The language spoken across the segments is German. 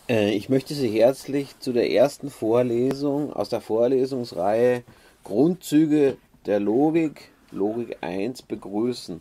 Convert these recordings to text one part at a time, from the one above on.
Ich möchte Sie herzlich zu der ersten Vorlesung aus der Vorlesungsreihe Grundzüge der Logik, Logik 1 begrüßen.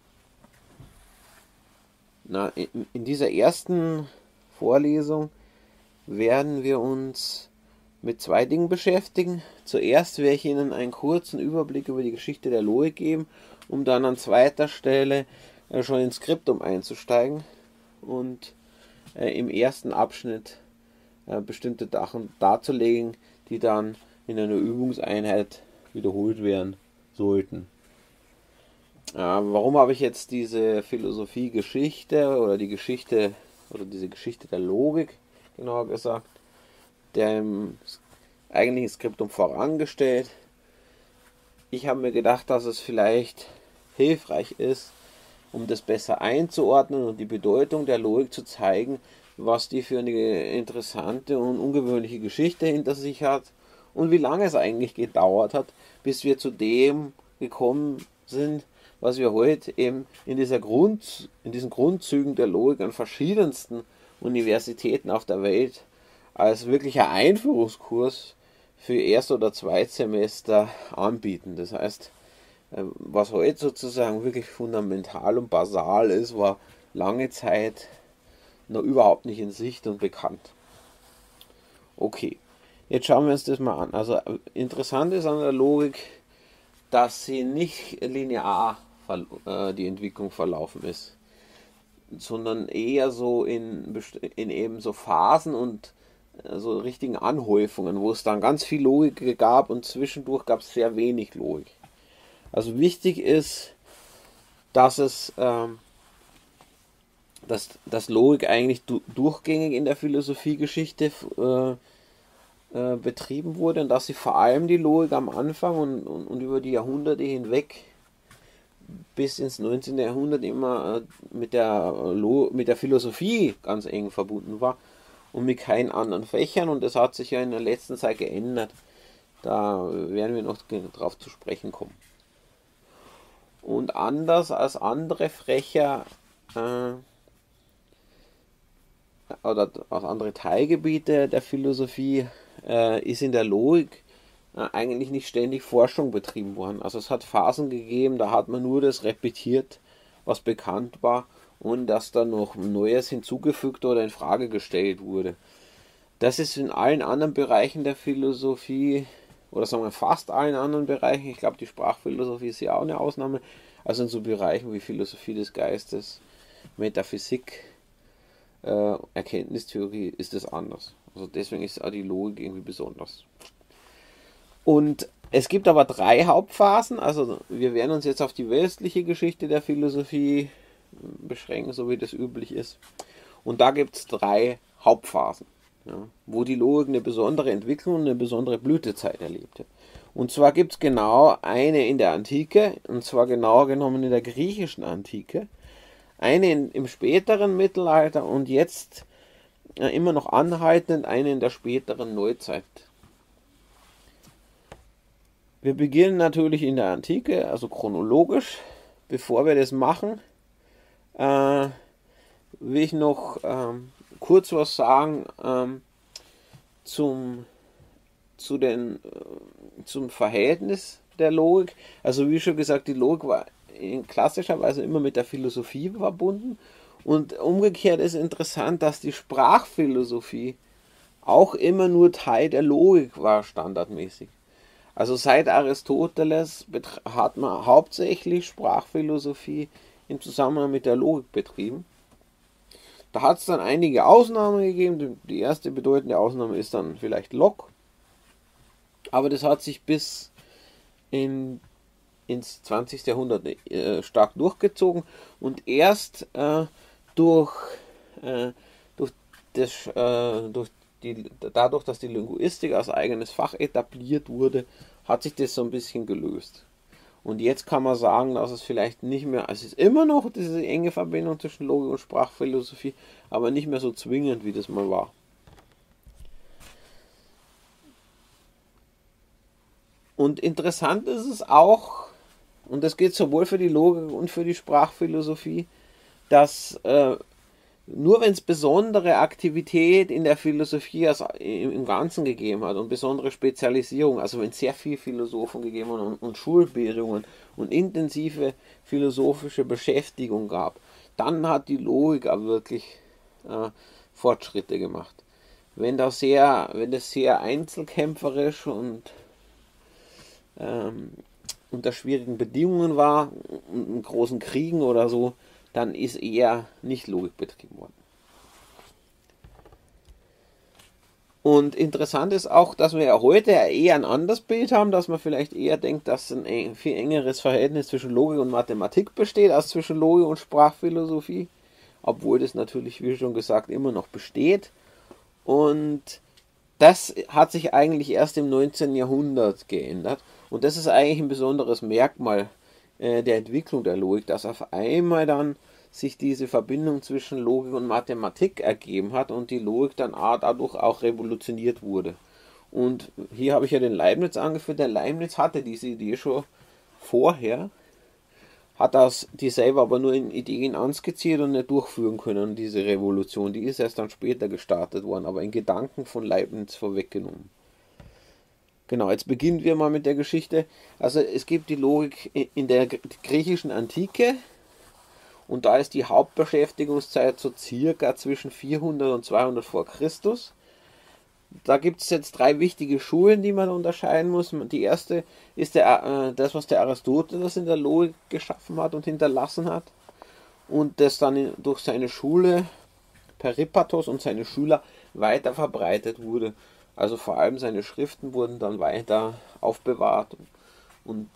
In dieser ersten Vorlesung werden wir uns mit zwei Dingen beschäftigen. Zuerst werde ich Ihnen einen kurzen Überblick über die Geschichte der Logik geben, um dann an zweiter Stelle schon ins Skriptum einzusteigen und im ersten Abschnitt bestimmte Sachen darzulegen, die dann in einer Übungseinheit wiederholt werden sollten. Warum habe ich jetzt diese Philosophie-Geschichte oder die Geschichte oder diese Geschichte der Logik, genauer gesagt, dem eigentlichen Skriptum vorangestellt? Ich habe mir gedacht, dass es vielleicht hilfreich ist, um das besser einzuordnen und die Bedeutung der Logik zu zeigen, was die für eine interessante und ungewöhnliche Geschichte hinter sich hat und wie lange es eigentlich gedauert hat, bis wir zu dem gekommen sind, was wir heute eben in diesen Grundzügen der Logik an verschiedensten Universitäten auf der Welt als wirklicher Einführungskurs für Erst- oder Zweitsemester anbieten. Das heißt, was heute sozusagen wirklich fundamental und basal ist, war lange Zeit noch überhaupt nicht in Sicht und bekannt. Okay, jetzt schauen wir uns das mal an. Also interessant ist an der Logik, dass sie nicht linear die Entwicklung verlaufen ist, sondern eher so in eben so Phasen und so richtigen Anhäufungen, wo es dann ganz viel Logik gab und zwischendurch gab es sehr wenig Logik. Also wichtig ist, dass dass Logik eigentlich durchgängig in der Philosophiegeschichte betrieben wurde und dass sie vor allem die Logik am Anfang und über die Jahrhunderte hinweg bis ins 19. Jahrhundert immer mit der Philosophie ganz eng verbunden war und mit keinen anderen Fächern, und das hat sich ja in der letzten Zeit geändert. Da werden wir noch drauf zu sprechen kommen. Und anders als andere Fächer oder als andere Teilgebiete der Philosophie ist in der Logik eigentlich nicht ständig Forschung betrieben worden. Also es hat Phasen gegeben, da hat man nur das repetiert, was bekannt war, und dass da noch Neues hinzugefügt oder in Frage gestellt wurde. Das ist in allen anderen Bereichen der Philosophie, oder sagen wir fast allen anderen Bereichen, ich glaube die Sprachphilosophie ist ja auch eine Ausnahme, also in so Bereichen wie Philosophie des Geistes, Metaphysik, Erkenntnistheorie ist es anders. Also deswegen ist auch die Logik irgendwie besonders. Und es gibt aber drei Hauptphasen. Also wir werden uns jetzt auf die westliche Geschichte der Philosophie beschränken, so wie das üblich ist. Und da gibt es drei Hauptphasen, ja, wo die Logik eine besondere Entwicklung und eine besondere Blütezeit erlebte. Und zwar gibt es genau eine in der Antike, und zwar genauer genommen in der griechischen Antike, eine im späteren Mittelalter und jetzt immer noch anhaltend eine in der späteren Neuzeit. Wir beginnen natürlich in der Antike, also chronologisch. Bevor wir das machen, will ich noch kurz was sagen zum, zu den, zum Verhältnis der Logik. Also wie schon gesagt, die Logik war in klassischer Weise immer mit der Philosophie verbunden. Und umgekehrt ist interessant, dass die Sprachphilosophie auch immer nur Teil der Logik war, standardmäßig. Also seit Aristoteles hat man hauptsächlich Sprachphilosophie im Zusammenhang mit der Logik betrieben. Da hat es dann einige Ausnahmen gegeben. Die erste bedeutende Ausnahme ist dann vielleicht Locke. Aber das hat sich bis ins 20. Jahrhundert stark durchgezogen. Und erst durch, durch, dadurch, dass die Linguistik als eigenes Fach etabliert wurde, hat sich das so ein bisschen gelöst. Und jetzt kann man sagen, dass es vielleicht nicht mehr, es ist immer noch diese enge Verbindung zwischen Logik und Sprachphilosophie, aber nicht mehr so zwingend, wie das mal war. Und interessant ist es auch, und das gilt sowohl für die Logik und für die Sprachphilosophie, dass Nur wenn es besondere Aktivität in der Philosophie also im Ganzen gegeben hat und besondere Spezialisierung, also wenn es sehr viele Philosophen gegeben hat und Schulbildungen und intensive philosophische Beschäftigung gab, dann hat die Logik auch wirklich Fortschritte gemacht. Wenn das sehr einzelkämpferisch und unter schwierigen Bedingungen war, in großen Kriegen oder so, dann ist eher nicht Logik betrieben worden. Und interessant ist auch, dass wir ja heute eher ein anderes Bild haben, dass man vielleicht eher denkt, dass ein viel engeres Verhältnis zwischen Logik und Mathematik besteht, als zwischen Logik und Sprachphilosophie, obwohl das natürlich, wie schon gesagt, immer noch besteht. Und das hat sich eigentlich erst im 19. Jahrhundert geändert. Und das ist eigentlich ein besonderes Merkmal der Entwicklung der Logik, dass auf einmal dann sich diese Verbindung zwischen Logik und Mathematik ergeben hat und die Logik dann dadurch auch revolutioniert wurde. Und hier habe ich ja den Leibniz angeführt. Der Leibniz hatte diese Idee schon vorher, hat die selber aber nur in Ideen anskizziert und nicht durchführen können, diese Revolution. Die ist erst dann später gestartet worden, aber in Gedanken von Leibniz vorweggenommen. Genau, jetzt beginnen wir mal mit der Geschichte. Also es gibt die Logik in der griechischen Antike und da ist die Hauptbeschäftigungszeit so circa zwischen 400 und 200 vor Christus. Da gibt es jetzt 3 wichtige Schulen, die man unterscheiden muss. Die erste ist das, was der Aristoteles in der Logik geschaffen hat und hinterlassen hat und das dann durch seine Schule Peripatos und seine Schüler weiter verbreitet wurde. Also vor allem seine Schriften wurden dann weiter aufbewahrt und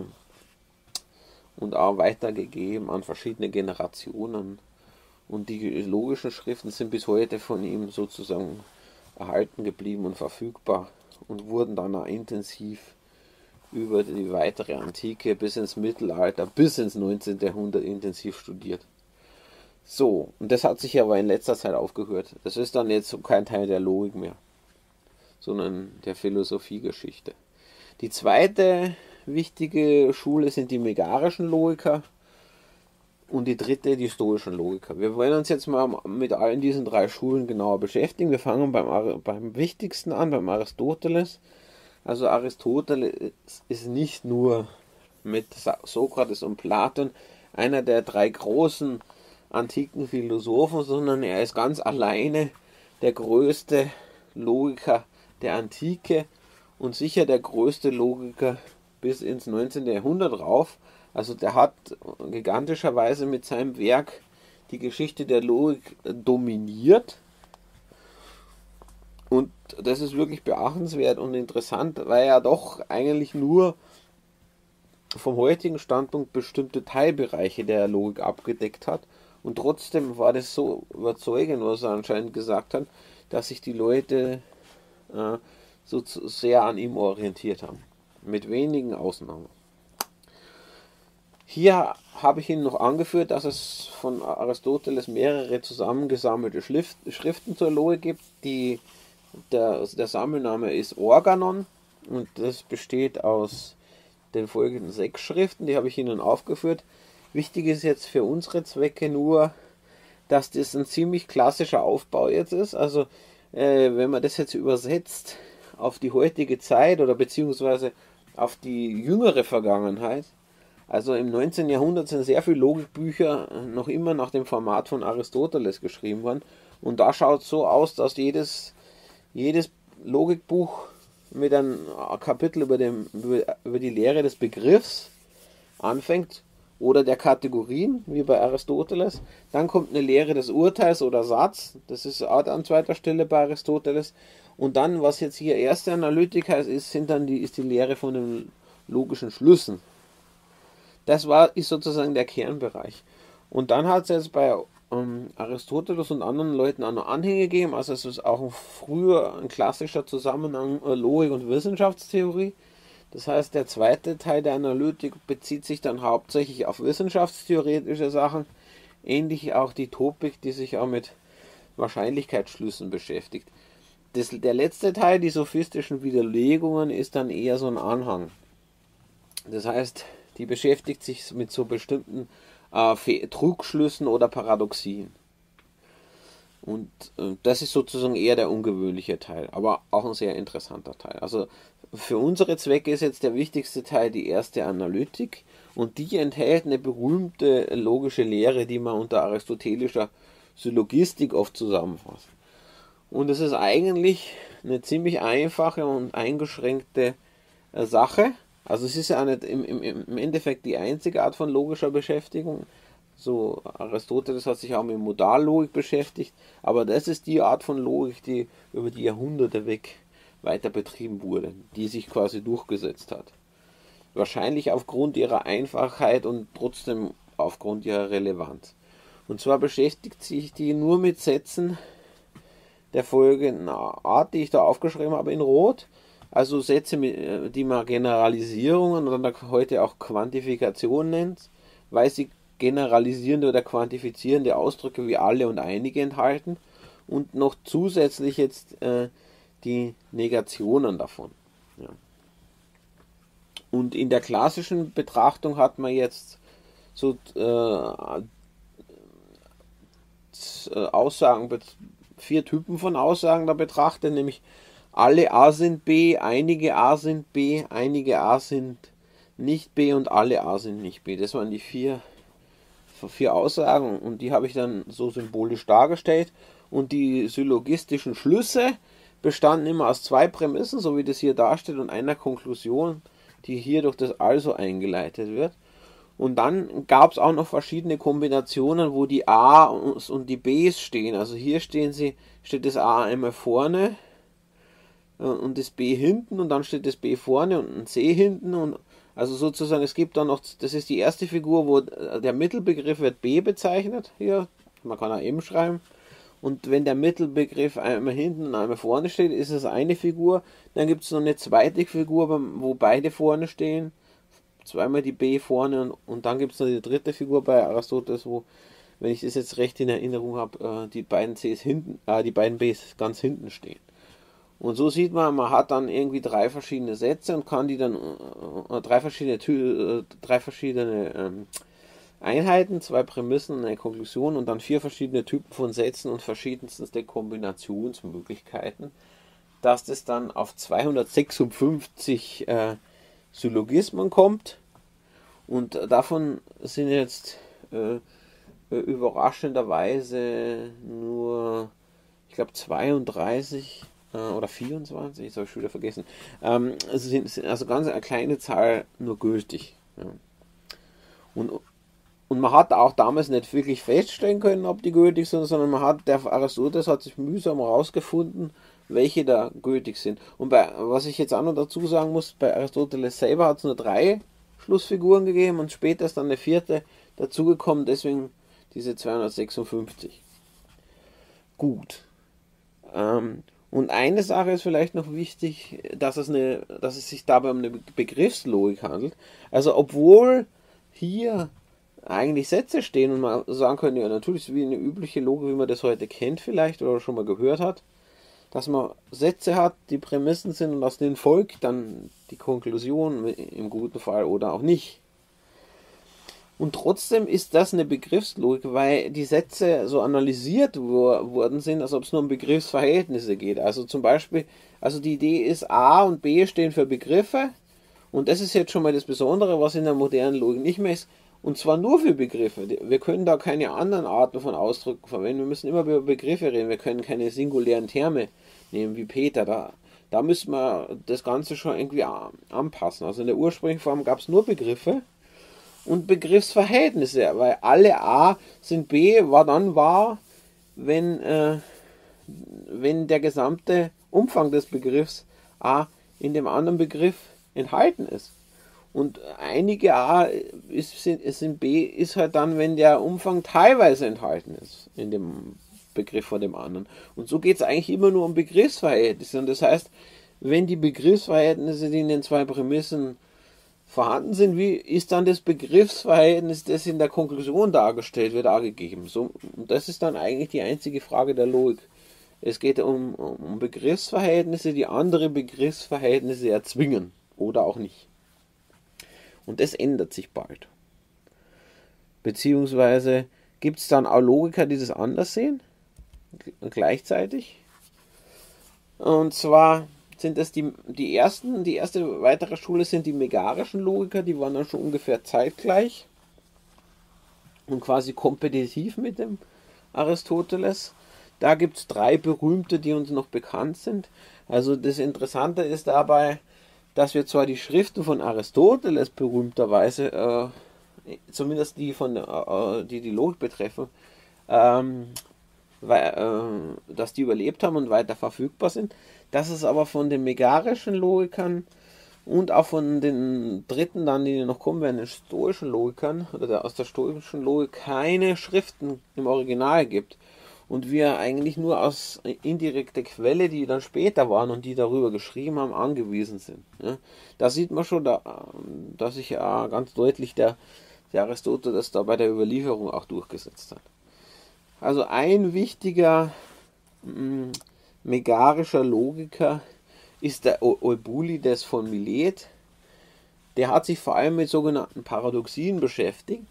auch weitergegeben an verschiedene Generationen. Und die logischen Schriften sind bis heute von ihm sozusagen erhalten geblieben und verfügbar und wurden dann auch intensiv über die weitere Antike bis ins Mittelalter, bis ins 19. Jahrhundert intensiv studiert. So, und das hat sich aber in letzter Zeit aufgehört. Das ist dann jetzt kein Teil der Logik mehr, sondern der Philosophiegeschichte. Die zweite wichtige Schule sind die megarischen Logiker und die dritte die stoischen Logiker. Wir wollen uns jetzt mal mit allen diesen 3 Schulen genauer beschäftigen. Wir fangen beim wichtigsten an, beim Aristoteles. Also Aristoteles ist nicht nur mit Sokrates und Platon einer der 3 großen antiken Philosophen, sondern er ist ganz alleine der größte Logiker der Antike und sicher der größte Logiker bis ins 19. Jahrhundert rauf. Also der hat gigantischerweise mit seinem Werk die Geschichte der Logik dominiert. Und das ist wirklich beachtenswert und interessant, weil er doch eigentlich nur vom heutigen Standpunkt bestimmte Teilbereiche der Logik abgedeckt hat. Und trotzdem war das so überzeugend, was er anscheinend gesagt hat, dass sich die Leute so sehr an ihm orientiert haben. Mit wenigen Ausnahmen. Hier habe ich Ihnen noch angeführt, dass es von Aristoteles mehrere zusammengesammelte Schriften zur Logik gibt. Der Sammelname ist Organon und das besteht aus den folgenden 6 Schriften, die habe ich Ihnen aufgeführt. Wichtig ist jetzt für unsere Zwecke nur, dass das ein ziemlich klassischer Aufbau jetzt ist. Also wenn man das jetzt übersetzt auf die heutige Zeit oder beziehungsweise auf die jüngere Vergangenheit, also im 19. Jahrhundert sind sehr viele Logikbücher noch immer nach dem Format von Aristoteles geschrieben worden. Und da schaut es so aus, dass jedes Logikbuch mit einem Kapitel über die Lehre des Begriffs anfängt oder der Kategorien, wie bei Aristoteles. Dann kommt eine Lehre des Urteils oder Satz, das ist auch an zweiter Stelle bei Aristoteles. Und dann, was jetzt hier erste Analytik heißt, ist die Lehre von den logischen Schlüssen. Das ist sozusagen der Kernbereich. Und dann hat es jetzt bei Aristoteles und anderen Leuten auch noch Anhänge gegeben. Also es ist auch früher ein klassischer Zusammenhang Logik und Wissenschaftstheorie. Das heißt, der zweite Teil der Analytik bezieht sich dann hauptsächlich auf wissenschaftstheoretische Sachen. Ähnlich auch die Topik, die sich auch mit Wahrscheinlichkeitsschlüssen beschäftigt. Der letzte Teil, die sophistischen Widerlegungen, ist dann eher so ein Anhang. Das heißt, die beschäftigt sich mit so bestimmten Trugschlüssen oder Paradoxien. Und das ist sozusagen eher der ungewöhnliche Teil, aber auch ein sehr interessanter Teil. Also für unsere Zwecke ist jetzt der wichtigste Teil die erste Analytik, und die enthält eine berühmte logische Lehre, die man unter aristotelischer Syllogistik oft zusammenfasst. Und es ist eigentlich eine ziemlich einfache und eingeschränkte Sache. Also es ist ja auch nicht im Endeffekt die einzige Art von logischer Beschäftigung. So, Aristoteles hat sich auch mit Modallogik beschäftigt, aber das ist die Art von Logik, die über die Jahrhunderte weg weiter betrieben wurde, die sich quasi durchgesetzt hat. Wahrscheinlich aufgrund ihrer Einfachheit und trotzdem aufgrund ihrer Relevanz. Und zwar beschäftigt sich die nur mit Sätzen der folgenden Art, die ich da aufgeschrieben habe in Rot. Also Sätze, die man Generalisierungen oder heute auch Quantifikation nennt, weil sie generalisierende oder quantifizierende Ausdrücke wie alle und einige enthalten und noch zusätzlich jetzt die Negationen davon. Ja. Und in der klassischen Betrachtung hat man jetzt so Aussagen, 4 Typen von Aussagen da betrachtet, nämlich alle A sind B, einige A sind B, einige A sind nicht B und alle A sind nicht B. Das waren die vier Aussagen, und die habe ich dann so symbolisch dargestellt. Und die syllogistischen Schlüsse bestanden immer aus 2 Prämissen, so wie das hier darstellt, und einer Konklusion, die hier durch das Also eingeleitet wird. Und dann gab es auch noch verschiedene Kombinationen, wo die A und die Bs stehen. Also hier steht das A einmal vorne und das B hinten, und dann steht das B vorne und ein C hinten. Und also sozusagen, es gibt dann noch, das ist die erste Figur, wo der Mittelbegriff wird B bezeichnet. Hier, man kann auch M schreiben. Und wenn der Mittelbegriff einmal hinten und einmal vorne steht, ist es eine Figur. Dann gibt es noch eine zweite Figur, wo beide vorne stehen. Zweimal die B vorne, und dann gibt es noch die dritte Figur bei Aristoteles, wo, wenn ich das jetzt recht in Erinnerung habe, die beiden Cs hinten, die beiden Bs ganz hinten stehen. Und so sieht man hat dann irgendwie 3 verschiedene Sätze und kann die dann 3 verschiedene Einheiten, 2 Prämissen, eine Konklusion und dann 4 verschiedene Typen von Sätzen und verschiedenste Kombinationsmöglichkeiten, dass das dann auf 256 Syllogismen kommt, und davon sind jetzt überraschenderweise nur, ich glaube, 32 oder 24, das habe ich schon wieder vergessen, sind also ganz eine kleine Zahl nur gültig. Ja. Und man hat auch damals nicht wirklich feststellen können, ob die gültig sind, sondern der Aristoteles hat sich mühsam herausgefunden, welche da gültig sind. Und was ich jetzt auch noch dazu sagen muss, bei Aristoteles selber hat es nur 3 Schlussfiguren gegeben und später ist dann eine 4. dazugekommen, deswegen diese 256. Gut. Und eine Sache ist vielleicht noch wichtig, dass es sich dabei um eine Begriffslogik handelt. Also obwohl hier eigentlich Sätze stehen und man sagen könnte, ja natürlich wie eine übliche Logik, wie man das heute kennt vielleicht oder schon mal gehört hat, dass man Sätze hat, die Prämissen sind und aus denen folgt dann die Konklusion im guten Fall oder auch nicht. Und trotzdem ist das eine Begriffslogik, weil die Sätze so analysiert worden sind, als ob es nur um Begriffsverhältnisse geht. Also zum Beispiel, also die Idee ist, A und B stehen für Begriffe, und das ist jetzt schon mal das Besondere, was in der modernen Logik nicht mehr ist, und zwar nur für Begriffe. Wir können da keine anderen Arten von Ausdrücken verwenden, wir müssen immer über Begriffe reden, wir können keine singulären Terme nehmen wie Peter, da müssen wir das Ganze schon irgendwie anpassen. Also in der ursprünglichen Form gab es nur Begriffe und Begriffsverhältnisse, weil alle A sind B, war dann wahr, wenn der gesamte Umfang des Begriffs A in dem anderen Begriff enthalten ist. Und einige A sind B ist halt dann, wenn der Umfang teilweise enthalten ist in dem Begriff von dem anderen. Und so geht es eigentlich immer nur um Begriffsverhältnisse. Und das heißt, wenn die Begriffsverhältnisse, die in den 2 Prämissen vorhanden sind, wie ist dann das Begriffsverhältnis, das in der Konklusion dargestellt wird, angegeben. So, und das ist dann eigentlich die einzige Frage der Logik. Es geht um Begriffsverhältnisse, die andere Begriffsverhältnisse erzwingen oder auch nicht. Und das ändert sich bald. Beziehungsweise gibt es dann auch Logiker, die das anders sehen? gleichzeitig. Und zwar sind das die erste weitere Schule sind die megarischen Logiker, die waren dann schon ungefähr zeitgleich und quasi kompetitiv mit dem Aristoteles. Da gibt es 3 berühmte, die uns noch bekannt sind. Also das Interessante ist dabei, dass wir zwar die Schriften von Aristoteles berühmterweise, zumindest die von die Logik betreffen, dass die überlebt haben und weiter verfügbar sind, dass es aber von den megarischen Logikern und auch von den dritten dann, die noch kommen werden, den stoischen Logikern oder aus der stoischen Logik keine Schriften im Original gibt und wir eigentlich nur aus indirekter Quelle, die dann später waren und die darüber geschrieben haben, angewiesen sind. Ja. Da sieht man schon, dass sich ja ganz deutlich der Aristoteles da bei der Überlieferung auch durchgesetzt hat. Also ein wichtiger megarischer Logiker ist der Eubulides von Milet. Der hat sich vor allem mit sogenannten Paradoxien beschäftigt.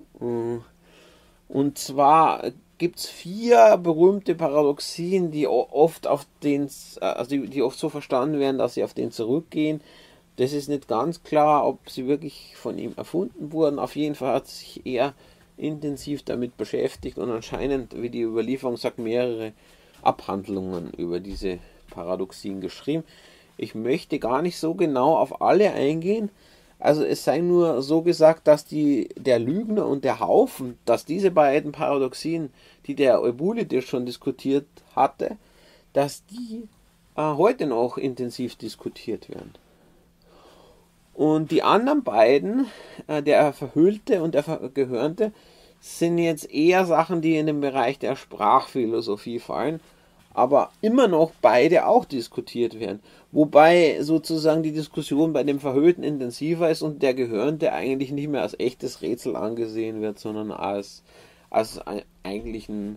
Und zwar gibt es 4 berühmte Paradoxien, die oft die oft so verstanden werden, dass sie auf den zurückgehen. Das ist nicht ganz klar, ob sie wirklich von ihm erfunden wurden. Auf jeden Fall hat sich er intensiv damit beschäftigt und anscheinend, wie die Überlieferung sagt, mehrere Abhandlungen über diese Paradoxien geschrieben. Ich möchte gar nicht so genau auf alle eingehen. Also es sei nur so gesagt, dass der Lügner und der Haufen, dass diese beiden Paradoxien, die der Eubulides schon diskutiert hatte, dass die heute noch intensiv diskutiert werden. Und die anderen beiden, der Verhüllte und der Gehörnte, sind jetzt eher Sachen, die in den Bereich der Sprachphilosophie fallen, aber immer noch beide auch diskutiert werden. Wobei sozusagen die Diskussion bei dem Verhüllten intensiver ist und der Gehörnte eigentlich nicht mehr als echtes Rätsel angesehen wird, sondern als eigentlich ein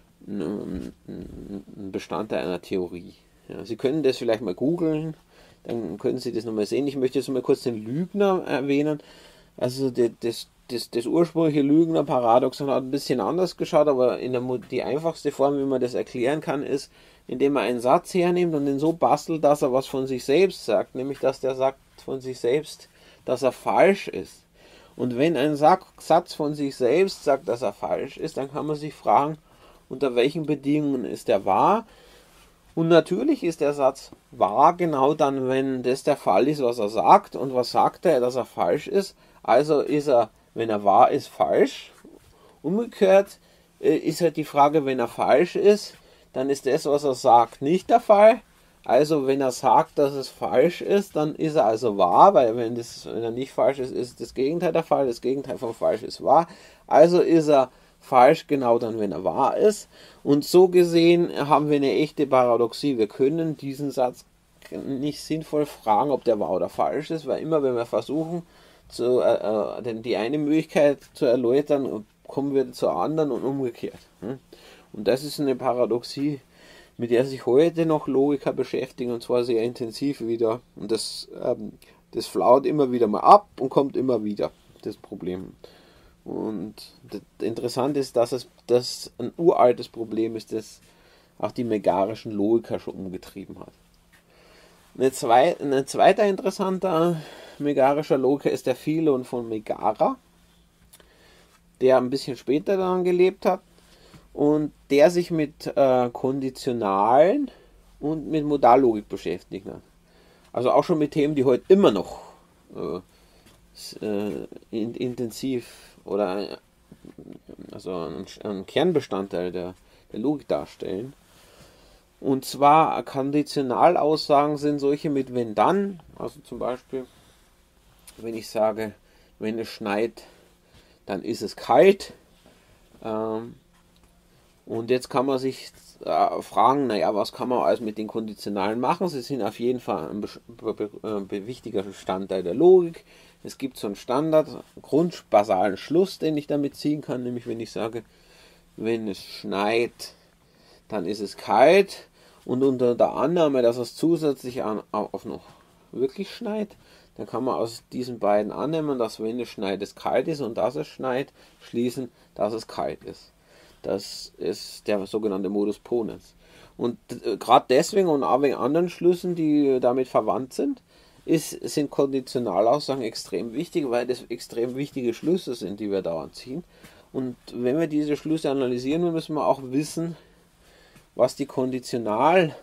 Bestandteil einer Theorie. Ja, Sie können das vielleicht mal googeln, dann können Sie das nochmal sehen. Ich möchte jetzt mal kurz den Lügner erwähnen. Also das ursprüngliche Lügner-Paradoxon hat ein bisschen anders geschaut, aber die einfachste Form, wie man das erklären kann, ist, indem man einen Satz hernimmt und den so bastelt, dass er was von sich selbst sagt, nämlich dass der sagt von sich selbst, dass er falsch ist. Und wenn ein Satz von sich selbst sagt, dass er falsch ist, dann kann man sich fragen, unter welchen Bedingungen ist er wahr? Und natürlich ist der Satz wahr genau dann, wenn das der Fall ist, was er sagt. Und was sagt er, dass er falsch ist? Also ist er, wenn er wahr ist, falsch. Umgekehrt ist halt die Frage, wenn er falsch ist, dann ist das, was er sagt, nicht der Fall. Also wenn er sagt, dass es falsch ist, dann ist er also wahr, weil wenn er nicht falsch ist, ist das Gegenteil der Fall. Das Gegenteil von falsch ist wahr. Also ist er falsch genau dann, wenn er wahr ist. Und so gesehen haben wir eine echte Paradoxie. Wir können diesen Satz nicht sinnvoll fragen, ob der wahr oder falsch ist, weil immer wenn wir versuchen, die eine Möglichkeit zu erläutern, kommen wir zur anderen und umgekehrt. Und das ist eine Paradoxie, mit der sich heute noch Logiker beschäftigen, und zwar sehr intensiv wieder. Und das flaut immer wieder mal ab und kommt immer wieder, das Problem. Und interessant ist, dass das ein uraltes Problem ist, das auch die megarischen Logiker schon umgetrieben hat. Ein zweiter interessanter megarischer Logiker ist der Philon von Megara, der ein bisschen später dann gelebt hat und der sich mit Konditionalen und mit Modallogik beschäftigt hat. Also auch schon mit Themen, die heute immer noch intensiv oder also ein Kernbestandteil der Logik darstellen. Und zwar Konditionalaussagen sind solche mit wenn dann, also zum Beispiel, wenn ich sage, wenn es schneit, dann ist es kalt. Und jetzt kann man sich fragen, naja, was kann man alles mit den Konditionalen machen? Sie sind auf jeden Fall ein wichtiger Bestandteil der Logik. Es gibt so einen Standard, grundbasalen Schluss, den ich damit ziehen kann, nämlich wenn ich sage, wenn es schneit, dann ist es kalt. Und unter der Annahme, dass es zusätzlich auch noch wirklich schneit, dann kann man aus diesen beiden Annahmen, dass wenn es schneit, es kalt ist und dass es schneit, schließen, dass es kalt ist. Das ist der sogenannte Modus ponens. Und gerade deswegen und auch wegen anderen Schlüssen, die damit verwandt sind, sind Konditionalaussagen extrem wichtig, weil das extrem wichtige Schlüsse sind, die wir dauernd ziehen. Und wenn wir diese Schlüsse analysieren, müssen wir auch wissen, was die Konditionalaussage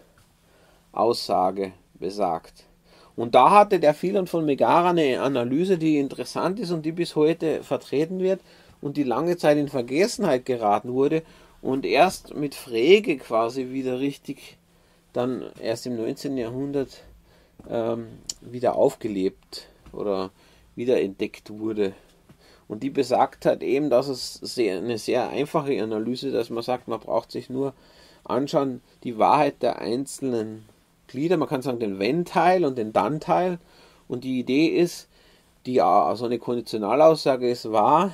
besagt. Und da hatte der Philon von Megara eine Analyse, die interessant ist und die bis heute vertreten wird und die lange Zeit in Vergessenheit geraten wurde und erst mit Frege quasi wieder richtig, dann erst im 19. Jahrhundert wieder aufgelebt oder wieder entdeckt wurde. Und die besagt hat eben, dass es eine sehr einfache Analyse, dass man sagt, man braucht sich nur anschauen, die Wahrheit der einzelnen Glieder, man kann sagen den Wenn-Teil und den Dann-Teil. Und die Idee ist, also eine Konditionalaussage ist wahr,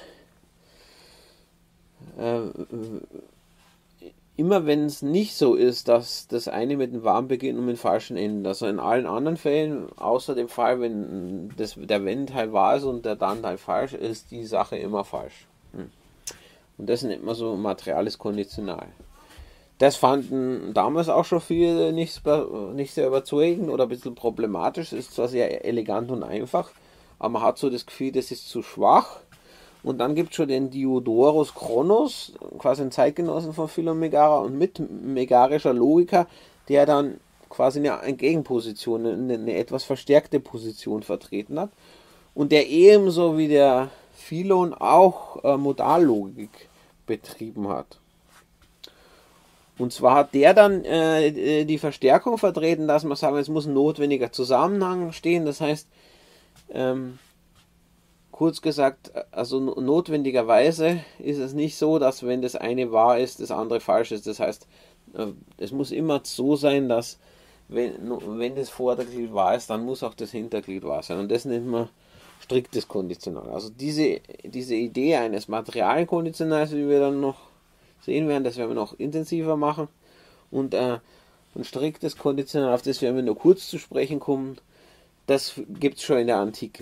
immer wenn es nicht so ist, dass das eine mit dem Wahren beginnt und mit dem Falschen endet. Also in allen anderen Fällen, außer dem Fall, wenn der Wenn-Teil wahr ist und der Dann-Teil falsch, ist die Sache immer falsch. Und das nennt man so materiales Konditional. Das fanden damals auch schon viele nicht sehr überzeugend oder ein bisschen problematisch. Es ist zwar sehr elegant und einfach, aber man hat so das Gefühl, das ist zu schwach. Und dann gibt es schon den Diodorus Kronos, quasi ein Zeitgenossen von Philon Megara und mit megarischer Logiker, der dann quasi eine Gegenposition, eine etwas verstärkte Position vertreten hat. Und der ebenso wie der Philon auch Modallogik betrieben hat. Und zwar hat der dann die Verstärkung vertreten, dass man sagen, es muss ein notwendiger Zusammenhang stehen. Das heißt, kurz gesagt, also notwendigerweise ist es nicht so, dass wenn das eine wahr ist, das andere falsch ist. Das heißt, es muss immer so sein, dass wenn das Vorderglied wahr ist, dann muss auch das Hinterglied wahr sein. Und das nennt man striktes Konditional. Also diese Idee eines materialen Konditionals, wie wir dann noch sehen werden, das werden wir noch intensiver machen. Und ein striktes Konditional, auf das werden wir nur kurz zu sprechen kommen, das gibt es schon in der Antike.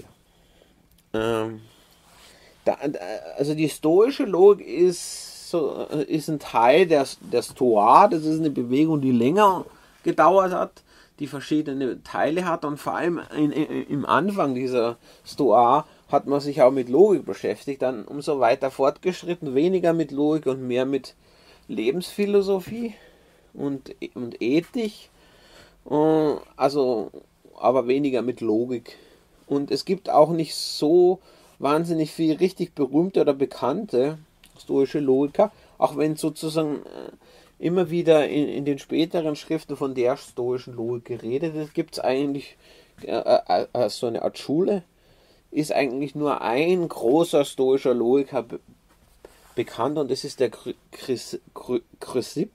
Also die stoische Logik ist ein Teil der Stoa, das ist eine Bewegung, die länger gedauert hat, die verschiedene Teile hat und vor allem im Anfang dieser Stoa hat man sich auch mit Logik beschäftigt, dann umso weiter fortgeschritten, weniger mit Logik und mehr mit Lebensphilosophie und Ethik, also aber weniger mit Logik. Und es gibt auch nicht so wahnsinnig viel richtig berühmte oder bekannte stoische Logiker, auch wenn sozusagen immer wieder in den späteren Schriften von der stoischen Logik geredet wird, gibt es eigentlich so eine Art Schule, ist eigentlich nur ein großer stoischer Logiker bekannt und das ist der Chrysipp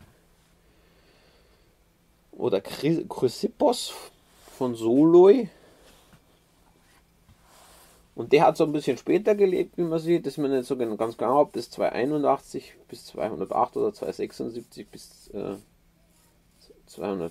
oder Chrysippos von Soloi. Und der hat so ein bisschen später gelebt, wie man sieht, das ist mir nicht so ganz genau, ob das 281 bis 208 oder 276 bis 204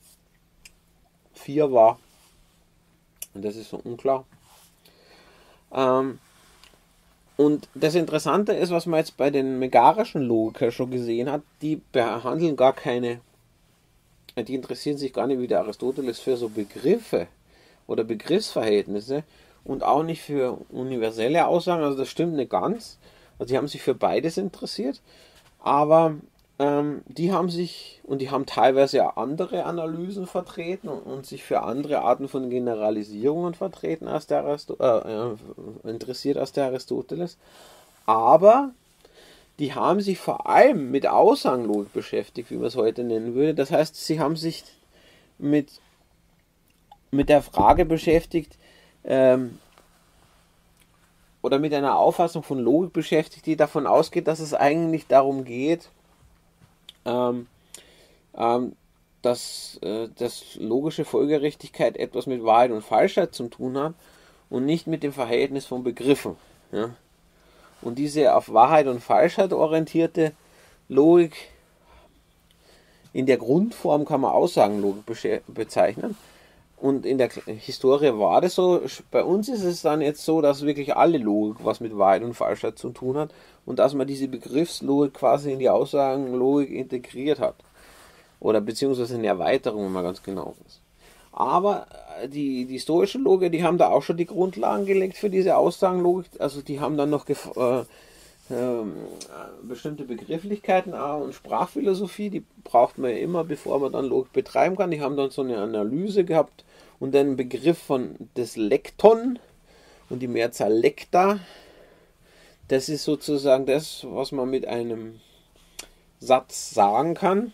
war. Und das ist so unklar. Und das Interessante ist, was man jetzt bei den megarischen Logikern schon gesehen hat, die behandeln gar keine, die interessieren sich gar nicht wie der Aristoteles für so Begriffe oder Begriffsverhältnisse und auch nicht für universelle Aussagen, also das stimmt nicht ganz. Also die haben sich für beides interessiert, aber die haben teilweise ja andere Analysen vertreten und sich für andere Arten von Generalisierungen vertreten als der interessiert als der Aristoteles. Aber die haben sich vor allem mit Aussagenlogik beschäftigt, wie man es heute nennen würde. Das heißt, sie haben sich mit der Frage beschäftigt, oder mit einer Auffassung von Logik beschäftigt, die davon ausgeht, dass es eigentlich darum geht, dass logische Folgerichtigkeit etwas mit Wahrheit und Falschheit zu tun hat und nicht mit dem Verhältnis von Begriffen. Ja? Und diese auf Wahrheit und Falschheit orientierte Logik, in der Grundform kann man Aussagenlogik bezeichnen, Und in der Historie war das so. Bei uns ist es dann jetzt so, dass wirklich alle Logik was mit Wahrheit und Falschheit zu tun hat und dass man diese Begriffslogik quasi in die Aussagenlogik integriert hat. Oder beziehungsweise eine Erweiterung, wenn man ganz genau ist. Aber die stoische Logik, die haben da auch schon die Grundlagen gelegt für diese Aussagenlogik. Also die haben dann noch bestimmte Begrifflichkeiten und Sprachphilosophie, die braucht man ja immer, bevor man dann Logik betreiben kann. Die haben dann so eine Analyse gehabt und den Begriff von des Lekton und die Mehrzahl Lekta. Das ist sozusagen das, was man mit einem Satz sagen kann.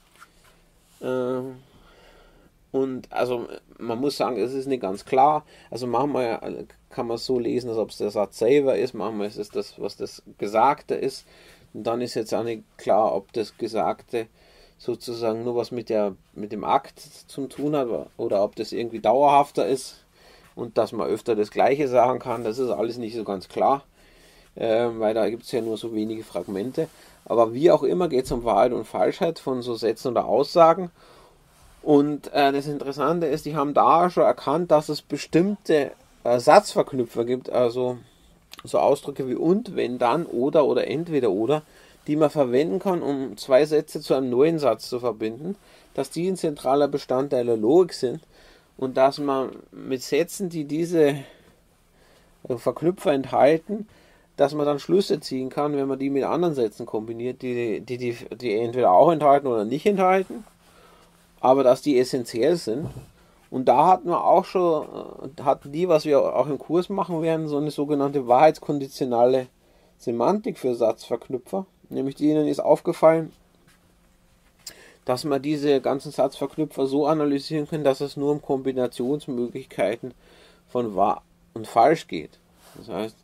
Und also man muss sagen, es ist nicht ganz klar. Also manchmal kann man es so lesen, als ob es der Satz selber ist. Manchmal ist es das, was das Gesagte ist. Und dann ist jetzt auch nicht klar, ob das Gesagte sozusagen nur was mit dem Akt zu tun hat oder ob das irgendwie dauerhafter ist und dass man öfter das Gleiche sagen kann. Das ist alles nicht so ganz klar, weil da gibt es ja nur so wenige Fragmente. Aber wie auch immer geht es um Wahrheit und Falschheit von so Sätzen oder Aussagen. Und das Interessante ist, die haben da schon erkannt, dass es bestimmte Satzverknüpfer gibt, also so Ausdrücke wie und, wenn, dann, oder entweder oder, die man verwenden kann, um zwei Sätze zu einem neuen Satz zu verbinden, dass die ein zentraler Bestandteil der Logik sind und dass man mit Sätzen, die diese Verknüpfer enthalten, dass man dann Schlüsse ziehen kann, wenn man die mit anderen Sätzen kombiniert, die entweder auch enthalten oder nicht enthalten, aber dass die essentiell sind. Und da hatten wir auch schon, hatten die, was wir auch im Kurs machen werden, so eine sogenannte wahrheitskonditionale Semantik für Satzverknüpfer. Nämlich denen ist aufgefallen, dass man diese ganzen Satzverknüpfer so analysieren kann, dass es nur um Kombinationsmöglichkeiten von wahr und falsch geht. Das heißt,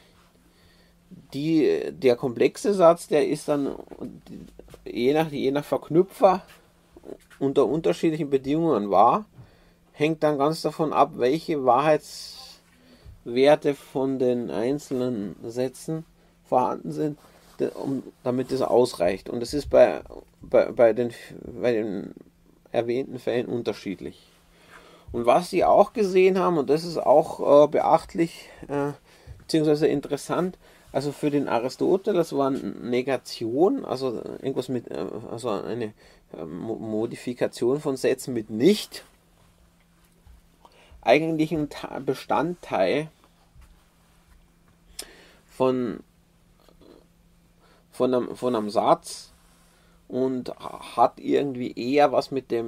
der komplexe Satz, der ist dann je nach Verknüpfer unter unterschiedlichen Bedingungen wahr, hängt dann ganz davon ab, welche Wahrheitswerte von den einzelnen Sätzen vorhanden sind, damit es ausreicht. Und das ist bei den erwähnten Fällen unterschiedlich. Und was sie auch gesehen haben, und das ist auch beachtlich beziehungsweise interessant, also für den Aristoteles war Negation, also irgendwas mit, also eine Modifikation von Sätzen mit nicht, eigentlich ein Bestandteil von einem Satz und hat irgendwie eher was mit der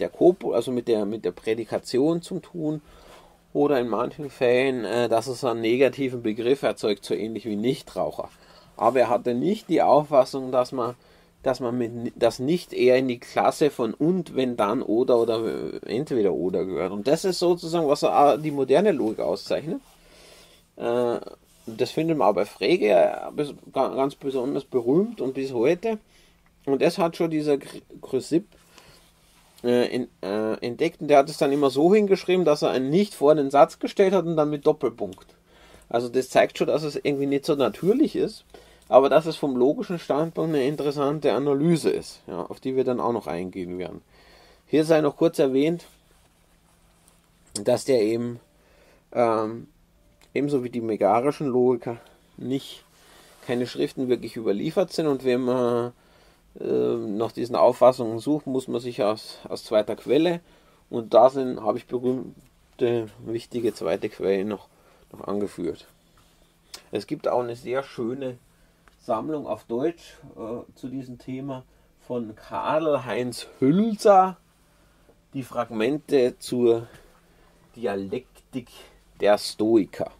Prädikation zu tun oder in manchen Fällen, dass es einen negativen Begriff erzeugt, so ähnlich wie Nichtraucher. Aber er hatte nicht die Auffassung, dass man das nicht eher in die Klasse von und, wenn, dann, oder entweder oder gehört. Und das ist sozusagen, was die moderne Logik auszeichnet. Das findet man auch bei Frege ganz besonders berühmt und bis heute. Und das hat schon dieser Chrysipp entdeckt. Und der hat es dann immer so hingeschrieben, dass er einen nicht vor den Satz gestellt hat und dann mit Doppelpunkt. Also das zeigt schon, dass es irgendwie nicht so natürlich ist, aber dass es vom logischen Standpunkt eine interessante Analyse ist, ja, auf die wir dann auch noch eingehen werden. Hier sei noch kurz erwähnt, dass der eben ebenso wie die megarischen Logiker keine Schriften wirklich überliefert sind, und wenn man nach diesen Auffassungen sucht, muss man sich aus zweiter Quelle, und da habe ich berühmte, wichtige zweite Quellen noch angeführt. Es gibt auch eine sehr schöne Sammlung auf Deutsch zu diesem Thema von Karl-Heinz Hülser, die Fragmente zur Dialektik der Stoiker.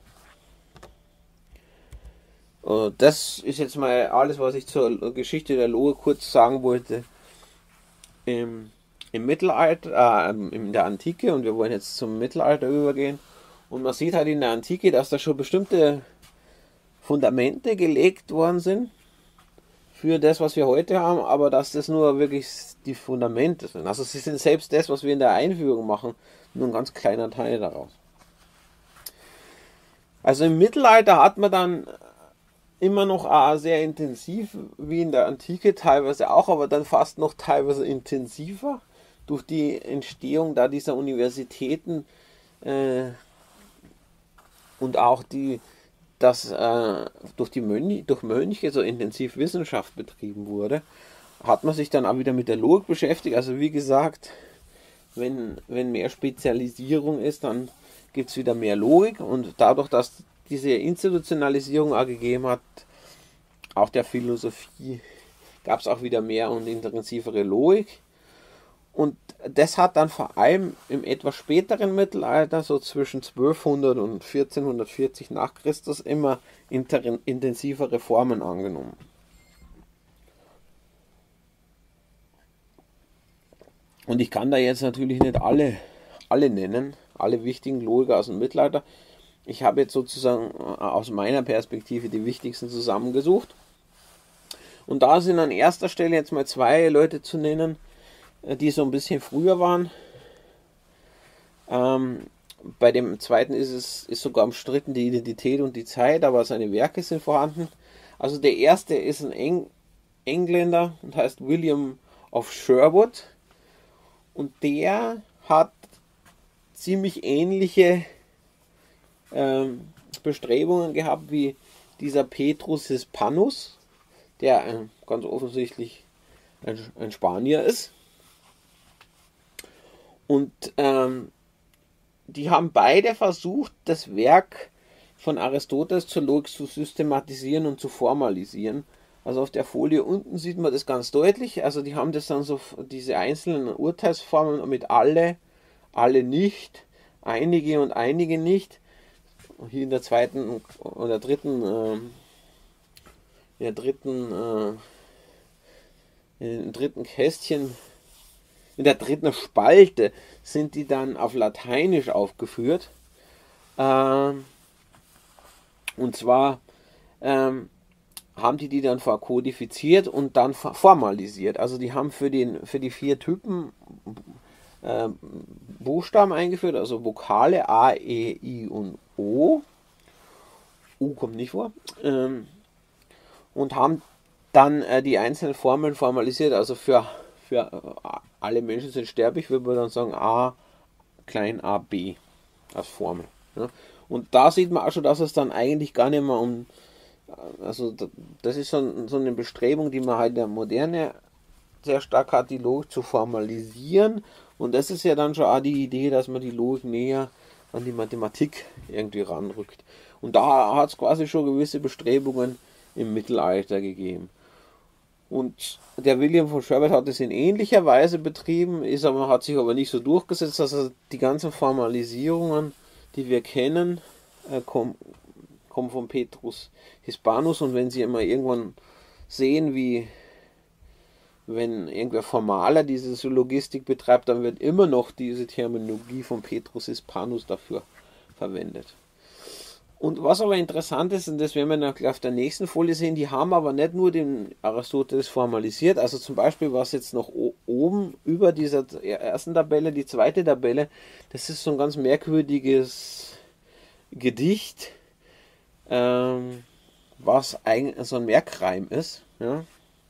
Das ist jetzt mal alles, was ich zur Geschichte der Logik kurz sagen wollte. Im Mittelalter, in der Antike, und wir wollen jetzt zum Mittelalter übergehen, und man sieht halt in der Antike, dass da schon bestimmte Fundamente gelegt worden sind für das, was wir heute haben, aber dass das nur wirklich die Fundamente sind. Also sie sind selbst das, was wir in der Einführung machen, nur ein ganz kleiner Teil daraus. Also im Mittelalter hat man dann immer noch sehr intensiv, wie in der Antike teilweise auch, aber dann fast noch teilweise intensiver, durch die Entstehung da dieser Universitäten und auch dass durch Mönche so intensiv Wissenschaft betrieben wurde, hat man sich dann auch wieder mit der Logik beschäftigt. Also wie gesagt, wenn mehr Spezialisierung ist, dann gibt es wieder mehr Logik, und dadurch, dass diese Institutionalisierung auch gegeben hat, auch der Philosophie, gab es auch wieder mehr und intensivere Logik. Und das hat dann vor allem im etwas späteren Mittelalter, so zwischen 1200 und 1440 nach Christus, immer intensivere Formen angenommen. Und ich kann da jetzt natürlich nicht alle nennen, alle wichtigen Logiker aus dem Mittelalter. Ich habe jetzt sozusagen aus meiner Perspektive die wichtigsten zusammengesucht. Und da sind an erster Stelle jetzt mal zwei Leute zu nennen, die so ein bisschen früher waren. Bei dem zweiten ist sogar umstritten die Identität und die Zeit, aber seine Werke sind vorhanden. Also der erste ist ein Engländer und heißt William of Sherwood, und der hat ziemlich ähnliche Bestrebungen gehabt wie dieser Petrus Hispanus, der ganz offensichtlich ein Spanier ist. Und die haben beide versucht, das Werk von Aristoteles zur Logik zu systematisieren und zu formalisieren. Also auf der Folie unten sieht man das ganz deutlich. Also die haben das dann so, diese einzelnen Urteilsformen mit alle nicht, einige und einige nicht. Hier in der zweiten oder dritten, im dritten Kästchen, in der dritten Spalte sind die dann auf Lateinisch aufgeführt. Und zwar haben die dann verkodifiziert und dann formalisiert. Also die haben für die 4 Typen Buchstaben eingeführt, also Vokale A, E, I und O. U kommt nicht vor. Und haben dann die einzelnen Formeln formalisiert. Also für alle Menschen sind sterblich, würde man dann sagen A, klein a, b als Formel. Ja. Und da sieht man auch schon, dass es dann eigentlich gar nicht mehr also das ist so eine Bestrebung, die man halt in der Moderne sehr stark hat, die Logik zu formalisieren. Und das ist ja dann schon auch die Idee, dass man die Logik näher an die Mathematik irgendwie ranrückt. Und da hat es quasi schon gewisse Bestrebungen im Mittelalter gegeben. Und der William von Sherwood hat es in ähnlicher Weise betrieben, hat sich aber nicht so durchgesetzt, dass die ganzen Formalisierungen, die wir kennen, kommen von Petrus Hispanus. Und wenn Sie immer irgendwann sehen, wenn irgendwer formaler diese Syllogistik betreibt, dann wird immer noch diese Terminologie von Petrus Hispanus dafür verwendet. Und was aber interessant ist, und das werden wir auf der nächsten Folie sehen, die haben aber nicht nur den Aristoteles formalisiert, also zum Beispiel was jetzt noch oben über dieser ersten Tabelle, die zweite Tabelle, das ist so ein ganz merkwürdiges Gedicht, was eigentlich so ein Merkreim ist. Ja?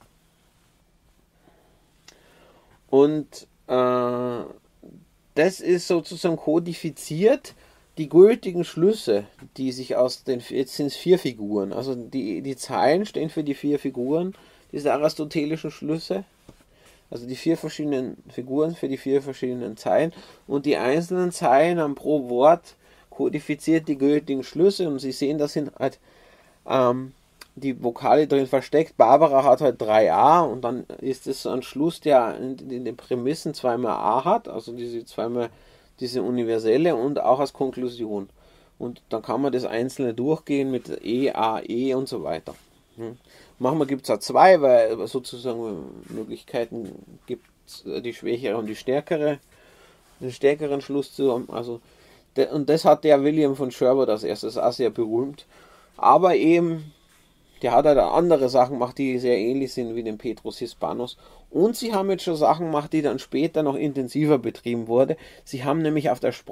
Und das ist sozusagen kodifiziert, die gültigen Schlüsse, die sich aus jetzt sind es 4 Figuren, also die Zeilen stehen für die 4 Figuren, diese aristotelischen Schlüsse, also die 4 verschiedenen Figuren für die 4 verschiedenen Zeilen, und die einzelnen Zeilen haben pro Wort kodifiziert die gültigen Schlüsse, und Sie sehen, das sind halt die Vokale drin versteckt. Barbara hat halt 3a, und dann ist es so ein Schluss, der in den Prämissen zweimal a hat, also diese universelle, und auch als Konklusion. Und dann kann man das einzelne durchgehen mit E, A, E und so weiter. Manchmal gibt es auch 2, weil sozusagen Möglichkeiten gibt, die schwächere und den stärkeren Schluss zu haben. Also, und das hat der William von Sherwood als erstes auch sehr berühmt. Aber eben, der hat halt andere Sachen gemacht, die sehr ähnlich sind wie den Petrus Hispanus. Und sie haben jetzt schon Sachen gemacht, die dann später noch intensiver betrieben wurde. Sie haben nämlich auf der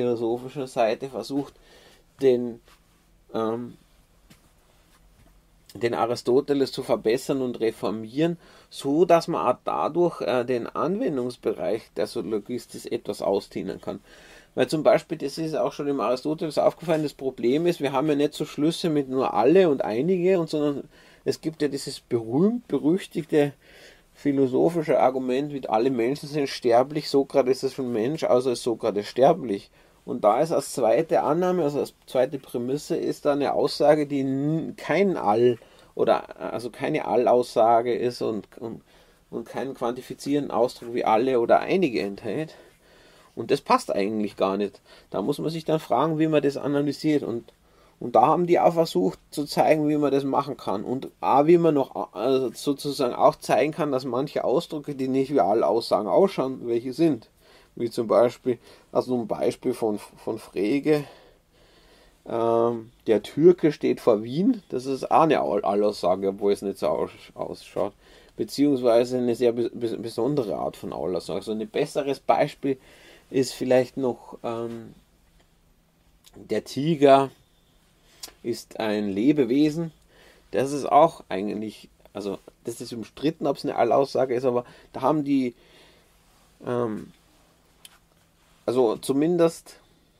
sprachphilosophischen Seite versucht, den Aristoteles zu verbessern und reformieren, so dass man auch dadurch den Anwendungsbereich der Syllogistik etwas ausdehnen kann. Weil zum Beispiel, das ist auch schon dem Aristoteles aufgefallen, das Problem ist, wir haben ja nicht so Schlüsse mit nur alle und einige, sondern es gibt ja dieses berühmt-berüchtigte philosophische Argument mit alle Menschen sind sterblich, Sokrates ist ein Mensch, also ist Sokrates sterblich. Und da ist als zweite Annahme, also als zweite Prämisse, ist da eine Aussage, die kein All oder also keine Allaussage ist und keinen quantifizierenden Ausdruck wie alle oder einige enthält. Und das passt eigentlich gar nicht. Da muss man sich dann fragen, wie man das analysiert. Und da haben die auch versucht zu zeigen, wie man das machen kann. Und auch wie man noch also sozusagen auch zeigen kann, dass manche Ausdrücke, die nicht wie alle Aussagen ausschauen, welche sind. Wie zum Beispiel, also ein Beispiel von Frege, der Türke steht vor Wien, das ist auch eine Allaussage, obwohl es nicht so ausschaut. Beziehungsweise eine sehr besondere Art von Allaussage. Also ein besseres Beispiel ist vielleicht noch der Tiger ist ein Lebewesen. Das ist auch eigentlich, also das ist umstritten, ob es eine Allaussage ist, aber da haben die also zumindest,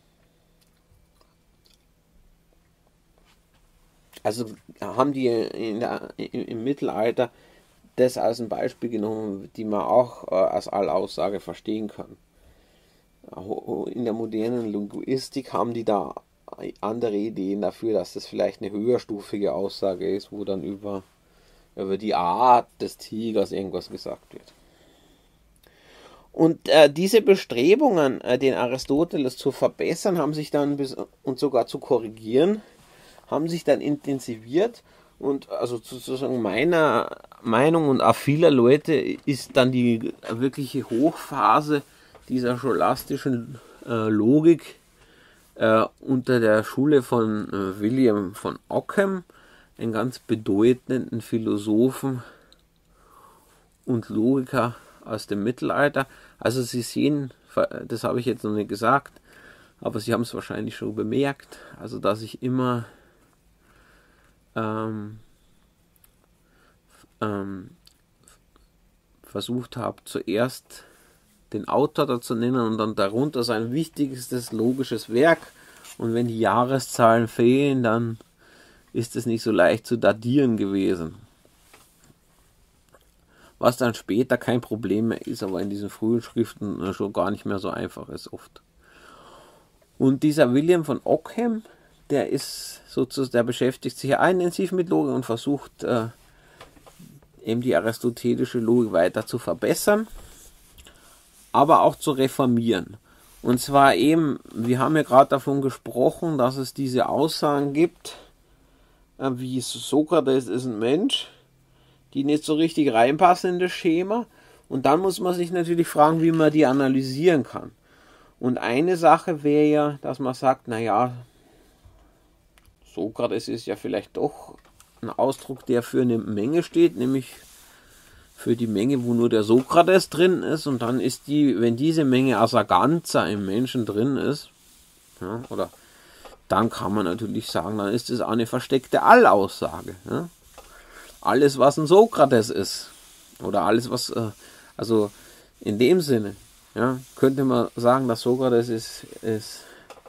also haben die im Mittelalter das als ein Beispiel genommen, die man auch als Allaussage verstehen kann. In der modernen Linguistik haben die da andere Ideen dafür, dass das vielleicht eine höherstufige Aussage ist, wo dann über die Art des Tigers irgendwas gesagt wird. Und diese Bestrebungen, den Aristoteles zu verbessern, haben sich dann und sogar zu korrigieren, haben sich dann intensiviert. Und also sozusagen meiner Meinung und auch vieler Leute ist dann die wirkliche Hochphase dieser scholastischen Logik unter der Schule von William von Ockham, einen ganz bedeutenden Philosophen und Logiker aus dem Mittelalter. Also Sie sehen, das habe ich jetzt noch nicht gesagt, aber Sie haben es wahrscheinlich schon bemerkt, also dass ich immer versucht habe, zuerst den Autor dazu nennen und dann darunter sein wichtigstes logisches Werk. Und wenn die Jahreszahlen fehlen, dann ist es nicht so leicht zu datieren gewesen. Was dann später kein Problem mehr ist, aber in diesen frühen Schriften schon gar nicht mehr so einfach ist oft. Und dieser William von Ockham, der ist sozusagen, der beschäftigt sich ja intensiv mit Logik und versucht eben die aristotelische Logik weiter zu verbessern, aber auch zu reformieren. Und zwar eben, wir haben ja gerade davon gesprochen, dass es diese Aussagen gibt, wie Sokrates ist ein Mensch, die nicht so richtig reinpassen in das Schema. Und dann muss man sich natürlich fragen, wie man die analysieren kann. Und eine Sache wäre ja, dass man sagt, naja, Sokrates ist ja vielleicht doch ein Ausdruck, der für eine Menge steht, nämlich für die Menge, wo nur der Sokrates drin ist. Und dann ist die, wenn diese Menge Asaganza im Menschen drin ist, ja, oder dann kann man natürlich sagen, dann ist es auch eine versteckte Allaussage. Ja. Alles, was ein Sokrates ist, oder alles, was, also in dem Sinne, ja, könnte man sagen, dass Sokrates ist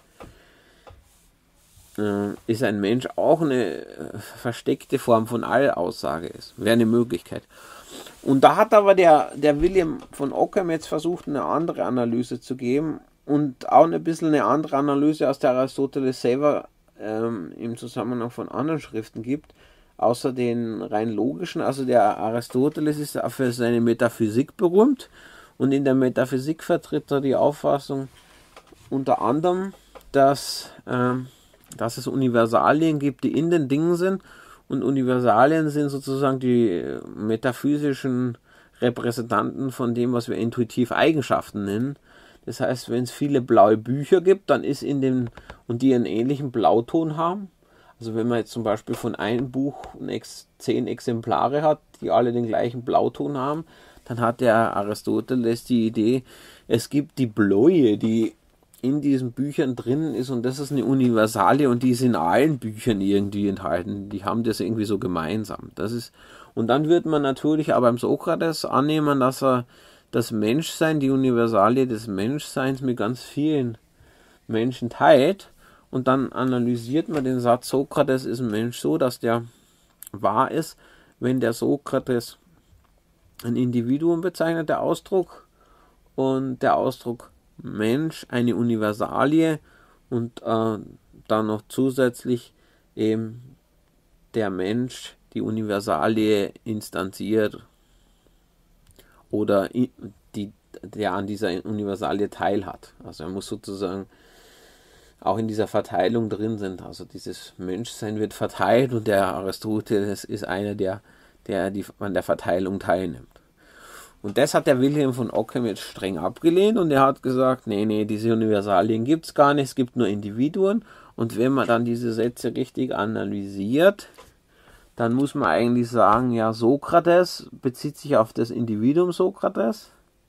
ein Mensch auch eine versteckte Form von Allaussage ist. Wäre eine Möglichkeit. Und da hat aber der William von Ockham jetzt versucht, eine andere Analyse zu geben und auch ein bisschen eine andere Analyse, als der Aristoteles selber im Zusammenhang von anderen Schriften gibt, außer den rein logischen. Also der Aristoteles ist auch für seine Metaphysik berühmt und in der Metaphysik vertritt er die Auffassung unter anderem, dass es Universalien gibt, die in den Dingen sind, und Universalien sind sozusagen die metaphysischen Repräsentanten von dem, was wir intuitiv Eigenschaften nennen. Das heißt, wenn es viele blaue Bücher gibt, dann ist in dem, und die einen ähnlichen Blauton haben, also wenn man jetzt zum Beispiel von einem Buch 10 Exemplare hat, die alle den gleichen Blauton haben, dann hat der Aristoteles die Idee, es gibt die Bläue, die in diesen Büchern drin ist, und das ist eine Universalie und die ist in allen Büchern irgendwie enthalten. Die haben das irgendwie so gemeinsam. Und dann wird man natürlich auch beim Sokrates annehmen, dass er das Menschsein, die Universalie des Menschseins mit ganz vielen Menschen teilt. Und dann analysiert man den Satz, Sokrates ist ein Mensch, so, dass der wahr ist, wenn der Sokrates ein Individuum bezeichnet, der Ausdruck, und der Ausdruck Mensch eine Universalie und dann noch zusätzlich eben der Mensch die Universalie instanziert oder der an dieser Universalie teilhat. Also er muss sozusagen auch in dieser Verteilung drin sind. Also dieses Menschsein wird verteilt und der Aristoteles ist einer, der an der Verteilung teilnimmt. Und das hat der Wilhelm von Ockham jetzt streng abgelehnt und er hat gesagt, nee, diese Universalien gibt es gar nicht, es gibt nur Individuen. Und wenn man dann diese Sätze richtig analysiert, dann muss man eigentlich sagen, ja, Sokrates bezieht sich auf das Individuum Sokrates,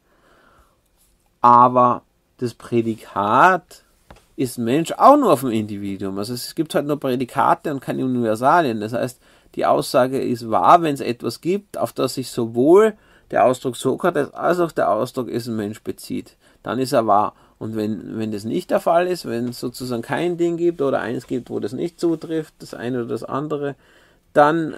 aber das Prädikat ist Mensch auch nur auf dem Individuum. Also es gibt halt nur Prädikate und keine Universalien. Das heißt, die Aussage ist wahr, wenn es etwas gibt, auf das sich sowohl der Ausdruck Sokrates als auch der Ausdruck ist ein Mensch bezieht. Dann ist er wahr. Und wenn das nicht der Fall ist, wenn es sozusagen kein Ding gibt oder eins gibt, wo das nicht zutrifft, das eine oder das andere, dann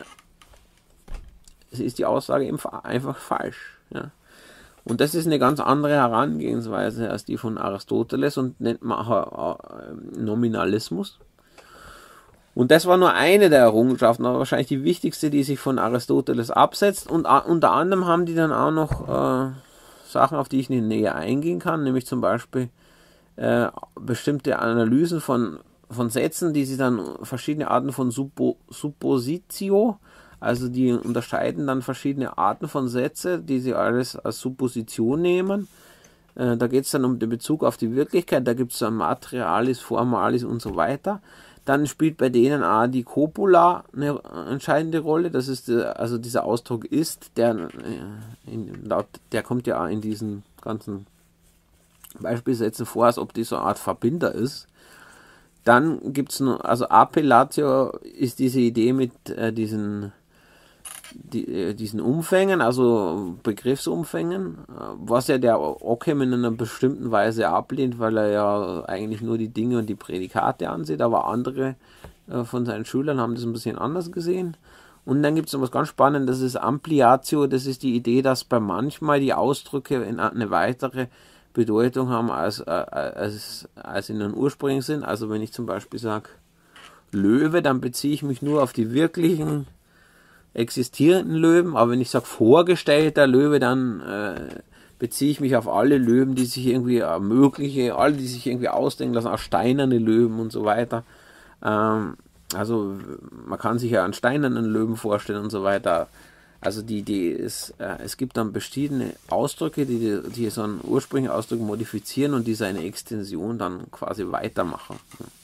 ist die Aussage einfach falsch. Ja. Und das ist eine ganz andere Herangehensweise als die von Aristoteles und nennt man auch Nominalismus. Und das war nur eine der Errungenschaften, aber wahrscheinlich die wichtigste, die sich von Aristoteles absetzt. Und unter anderem haben die dann auch noch Sachen, auf die ich nicht näher eingehen kann, nämlich zum Beispiel bestimmte Analysen von Sätzen, die sie dann verschiedene Arten von Suppositio, also die unterscheiden dann verschiedene Arten von Sätze, die sie alles als Supposition nehmen. Da geht es dann um den Bezug auf die Wirklichkeit, da gibt es dann Materialis, Formalis und so weiter. Dann spielt bei denen auch die Copula eine entscheidende Rolle. Das ist also dieser Ausdruck ist, der kommt ja auch in diesen ganzen Beispielsätzen vor, als ob die so eine Art Verbinder ist. Dann gibt es noch, also Appellatio ist diese Idee mit diesen Umfängen, also Begriffsumfängen, was ja der Ockham in einer bestimmten Weise ablehnt, weil er ja eigentlich nur die Dinge und die Prädikate ansieht, aber andere von seinen Schülern haben das ein bisschen anders gesehen. Und dann gibt es noch was ganz Spannendes, das ist Ampliatio, das ist die Idee, dass bei manchmal die Ausdrücke eine weitere Bedeutung haben, als in den ursprünglichen Sinn. Also wenn ich zum Beispiel sage Löwe, dann beziehe ich mich nur auf die wirklichen existierenden Löwen, aber wenn ich sage vorgestellter Löwe, dann beziehe ich mich auf alle Löwen, die sich irgendwie alle, die sich irgendwie ausdenken lassen, auch steinerne Löwen und so weiter. Also man kann sich ja einen steinernen Löwen vorstellen und so weiter. Also die Idee ist, es gibt dann verschiedene Ausdrücke, die so einen ursprünglichen Ausdruck modifizieren und die seine Extension dann quasi weitermachen.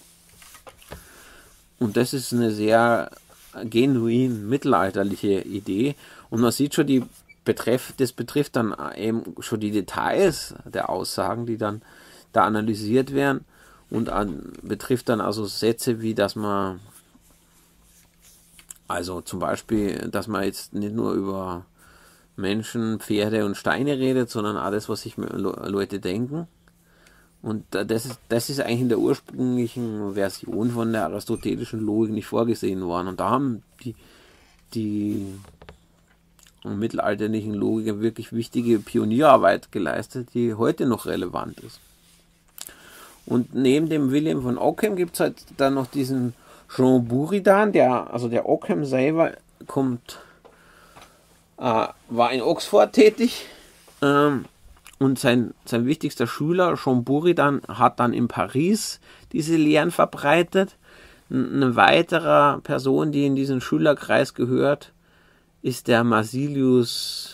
Und das ist eine sehr genuin mittelalterliche Idee. Und man sieht schon, das betrifft dann eben schon die Details der Aussagen, die dann da analysiert werden und betrifft dann also Sätze wie, dass man also zum Beispiel, dass man jetzt nicht nur über Menschen, Pferde und Steine redet, sondern alles, was sich Leute denken. Und das ist eigentlich in der ursprünglichen Version von der aristotelischen Logik nicht vorgesehen worden. Und da haben die mittelalterlichen Logiker wirklich wichtige Pionierarbeit geleistet, die heute noch relevant ist. Und neben dem Wilhelm von Ockham gibt es halt dann noch diesen Jean Buridan, der Ockham selber war in Oxford tätig und sein wichtigster Schüler, Jean Buridan, hat dann in Paris diese Lehren verbreitet. Eine weitere Person, die in diesen Schülerkreis gehört, ist der Marsilius,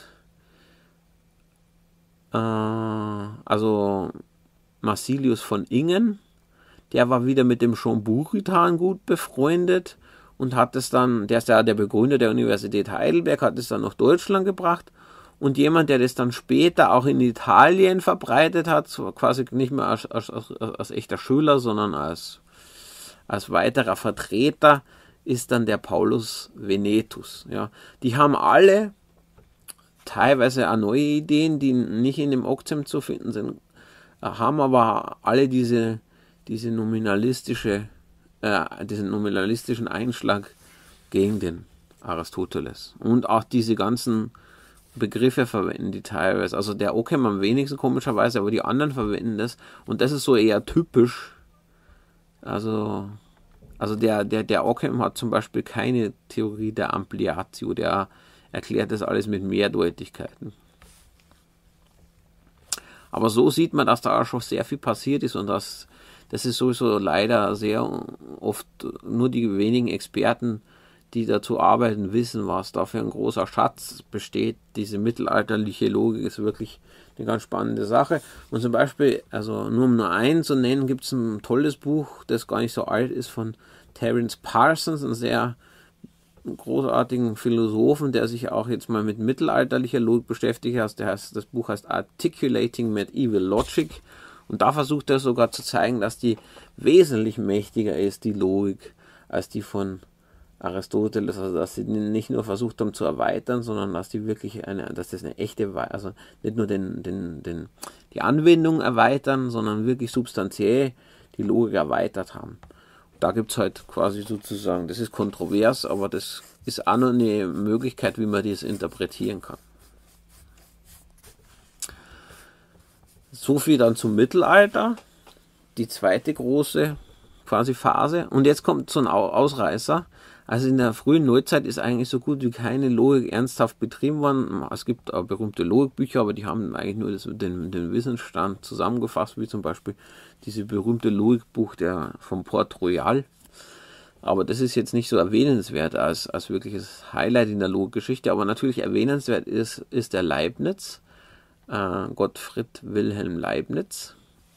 Marsilius von Ingen. Der war wieder mit dem Jean Buridan gut befreundet und hat es dann, der ist ja der Begründer der Universität Heidelberg, hat es dann nach Deutschland gebracht Und jemand, der das dann später auch in Italien verbreitet hat, so quasi nicht mehr als echter Schüler, sondern als weiterer Vertreter, ist dann der Paulus Venetus. Ja. Die haben alle teilweise auch neue Ideen, die nicht in dem Okzem zu finden sind, haben aber alle diesen nominalistischen Einschlag gegen den Aristoteles. Und auch diese ganzen Begriffe verwenden die teilweise. Also der Ockham am wenigsten komischerweise, aber die anderen verwenden das. Und das ist so eher typisch. Also der Ockham hat zum Beispiel keine Theorie der Ampliatio. Der erklärt das alles mit Mehrdeutigkeiten. Aber so sieht man, dass da auch schon sehr viel passiert ist und das ist sowieso leider sehr oft nur die wenigen Experten, die dazu arbeiten, wissen, was da für ein großer Schatz besteht. Diese mittelalterliche Logik ist wirklich eine ganz spannende Sache. Und zum Beispiel, also nur um einen zu nennen, gibt es ein tolles Buch, das gar nicht so alt ist, von Terence Parsons, ein sehr großartigen Philosophen, der sich auch jetzt mal mit mittelalterlicher Logik beschäftigt hat. Das Buch heißt Articulating Medieval Logic und da versucht er sogar zu zeigen, dass die wesentlich mächtiger ist, die Logik, als die von Aristoteles, also dass sie nicht nur versucht haben zu erweitern, sondern dass die wirklich dass das eine echte, also nicht nur die Anwendung erweitern, sondern wirklich substanziell die Logik erweitert haben. Da gibt es halt quasi sozusagen, das ist kontrovers, aber das ist auch noch eine Möglichkeit, wie man das interpretieren kann. So viel dann zum Mittelalter, die zweite große quasi Phase. Und jetzt kommt so ein Ausreißer. Also in der frühen Neuzeit ist eigentlich so gut wie keine Logik ernsthaft betrieben worden. Es gibt auch berühmte Logikbücher, aber die haben eigentlich nur den Wissensstand zusammengefasst, wie zum Beispiel diese berühmte Logikbuch vom Port Royal. Aber das ist jetzt nicht so erwähnenswert als wirkliches Highlight in der Logikgeschichte. Aber natürlich erwähnenswert ist der Leibniz, Gottfried Wilhelm Leibniz,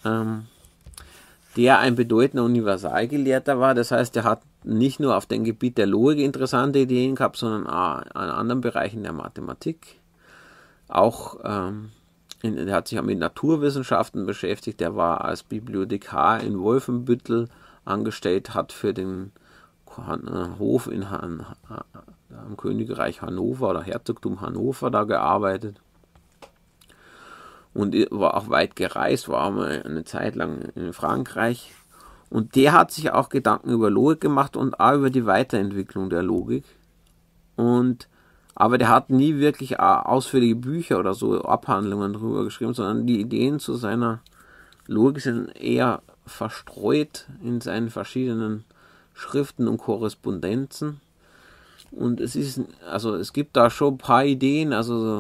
der ein bedeutender Universalgelehrter war. Das heißt, er hat nicht nur auf dem Gebiet der Logik interessante Ideen gehabt, sondern auch an anderen Bereichen der Mathematik. Auch er hat sich auch mit Naturwissenschaften beschäftigt. Er war als Bibliothekar in Wolfenbüttel angestellt, hat für den Hof am Königreich Hannover oder Herzogtum Hannover da gearbeitet. Und war auch weit gereist, war mal eine Zeit lang in Frankreich. Und der hat sich auch Gedanken über Logik gemacht und auch über die Weiterentwicklung der Logik. Aber der hat nie wirklich ausführliche Bücher oder so Abhandlungen darüber geschrieben, sondern die Ideen zu seiner Logik sind eher verstreut in seinen verschiedenen Schriften und Korrespondenzen. Und es gibt da schon ein paar Ideen,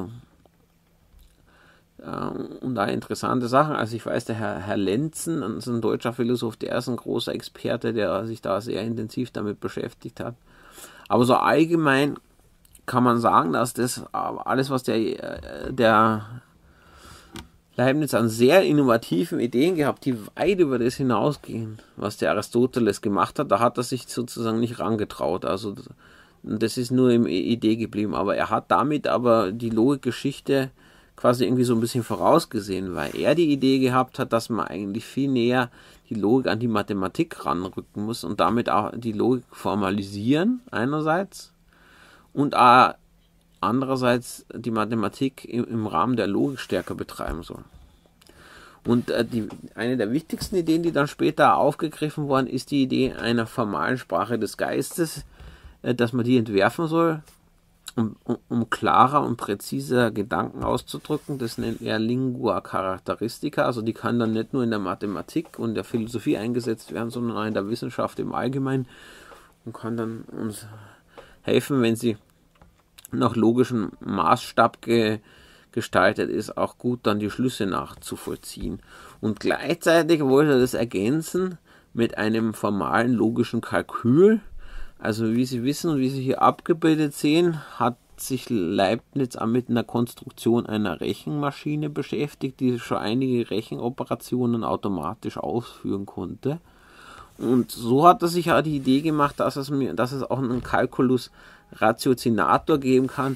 und da interessante Sachen. Also ich weiß, der Herr Lenzen, also ein deutscher Philosoph, der ist ein großer Experte, der sich da sehr intensiv damit beschäftigt hat. Aber so allgemein kann man sagen, dass das alles, was der Leibniz an sehr innovativen Ideen gehabt, die weit über das hinausgehen, was der Aristoteles gemacht hat, da hat er sich sozusagen nicht rangetraut. Also das ist nur im Idee geblieben. Aber er hat damit aber die Logikgeschichte quasi irgendwie so ein bisschen vorausgesehen, weil er die Idee gehabt hat, dass man eigentlich viel näher die Logik an die Mathematik ranrücken muss und damit auch die Logik formalisieren einerseits und auch andererseits die Mathematik im Rahmen der Logik stärker betreiben soll. Und eine der wichtigsten Ideen, die dann später aufgegriffen worden ist, die Idee einer formalen Sprache des Geistes, dass man die entwerfen soll, um klarer und präziser Gedanken auszudrücken. Das nennt er Lingua Charakteristica. Also die kann dann nicht nur in der Mathematik und der Philosophie eingesetzt werden, sondern auch in der Wissenschaft im Allgemeinen und kann dann uns helfen, wenn sie nach logischem Maßstab gestaltet ist, auch gut dann die Schlüsse nachzuvollziehen. Und gleichzeitig wollte er das ergänzen mit einem formalen logischen Kalkül. Also wie Sie wissen und wie Sie hier abgebildet sehen, hat sich Leibniz auch mit einer Konstruktion einer Rechenmaschine beschäftigt, die schon einige Rechenoperationen automatisch ausführen konnte. Und so hat er sich auch die Idee gemacht, dass es auch einen Calculus Ratiocinator geben kann,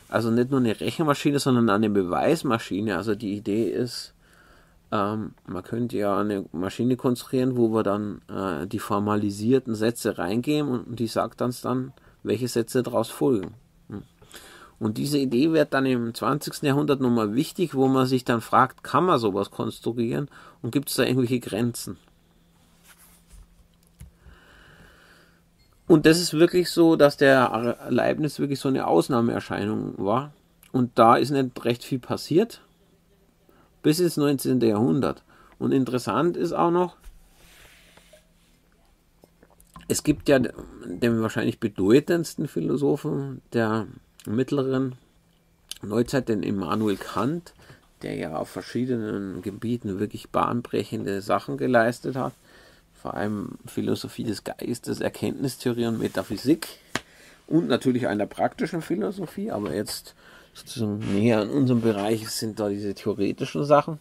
also nicht nur eine Rechenmaschine, sondern eine Beweismaschine. Also die Idee ist, man könnte ja eine Maschine konstruieren, wo wir dann die formalisierten Sätze reingeben und die sagt uns dann, welche Sätze daraus folgen. Und diese Idee wird dann im 20. Jahrhundert nochmal wichtig, wo man sich dann fragt, kann man sowas konstruieren und gibt es da irgendwelche Grenzen? Und das ist wirklich so, dass der Leibniz wirklich so eine Ausnahmeerscheinung war. Und da ist nicht recht viel passiert, bis ins 19. Jahrhundert. Und interessant ist auch noch, es gibt ja den wahrscheinlich bedeutendsten Philosophen der mittleren Neuzeit, den Immanuel Kant, der ja auf verschiedenen Gebieten wirklich bahnbrechende Sachen geleistet hat. Vor allem Philosophie des Geistes, Erkenntnistheorie und Metaphysik und natürlich einer praktischen Philosophie, aber jetzt sozusagen näher in unserem Bereich sind da diese theoretischen Sachen.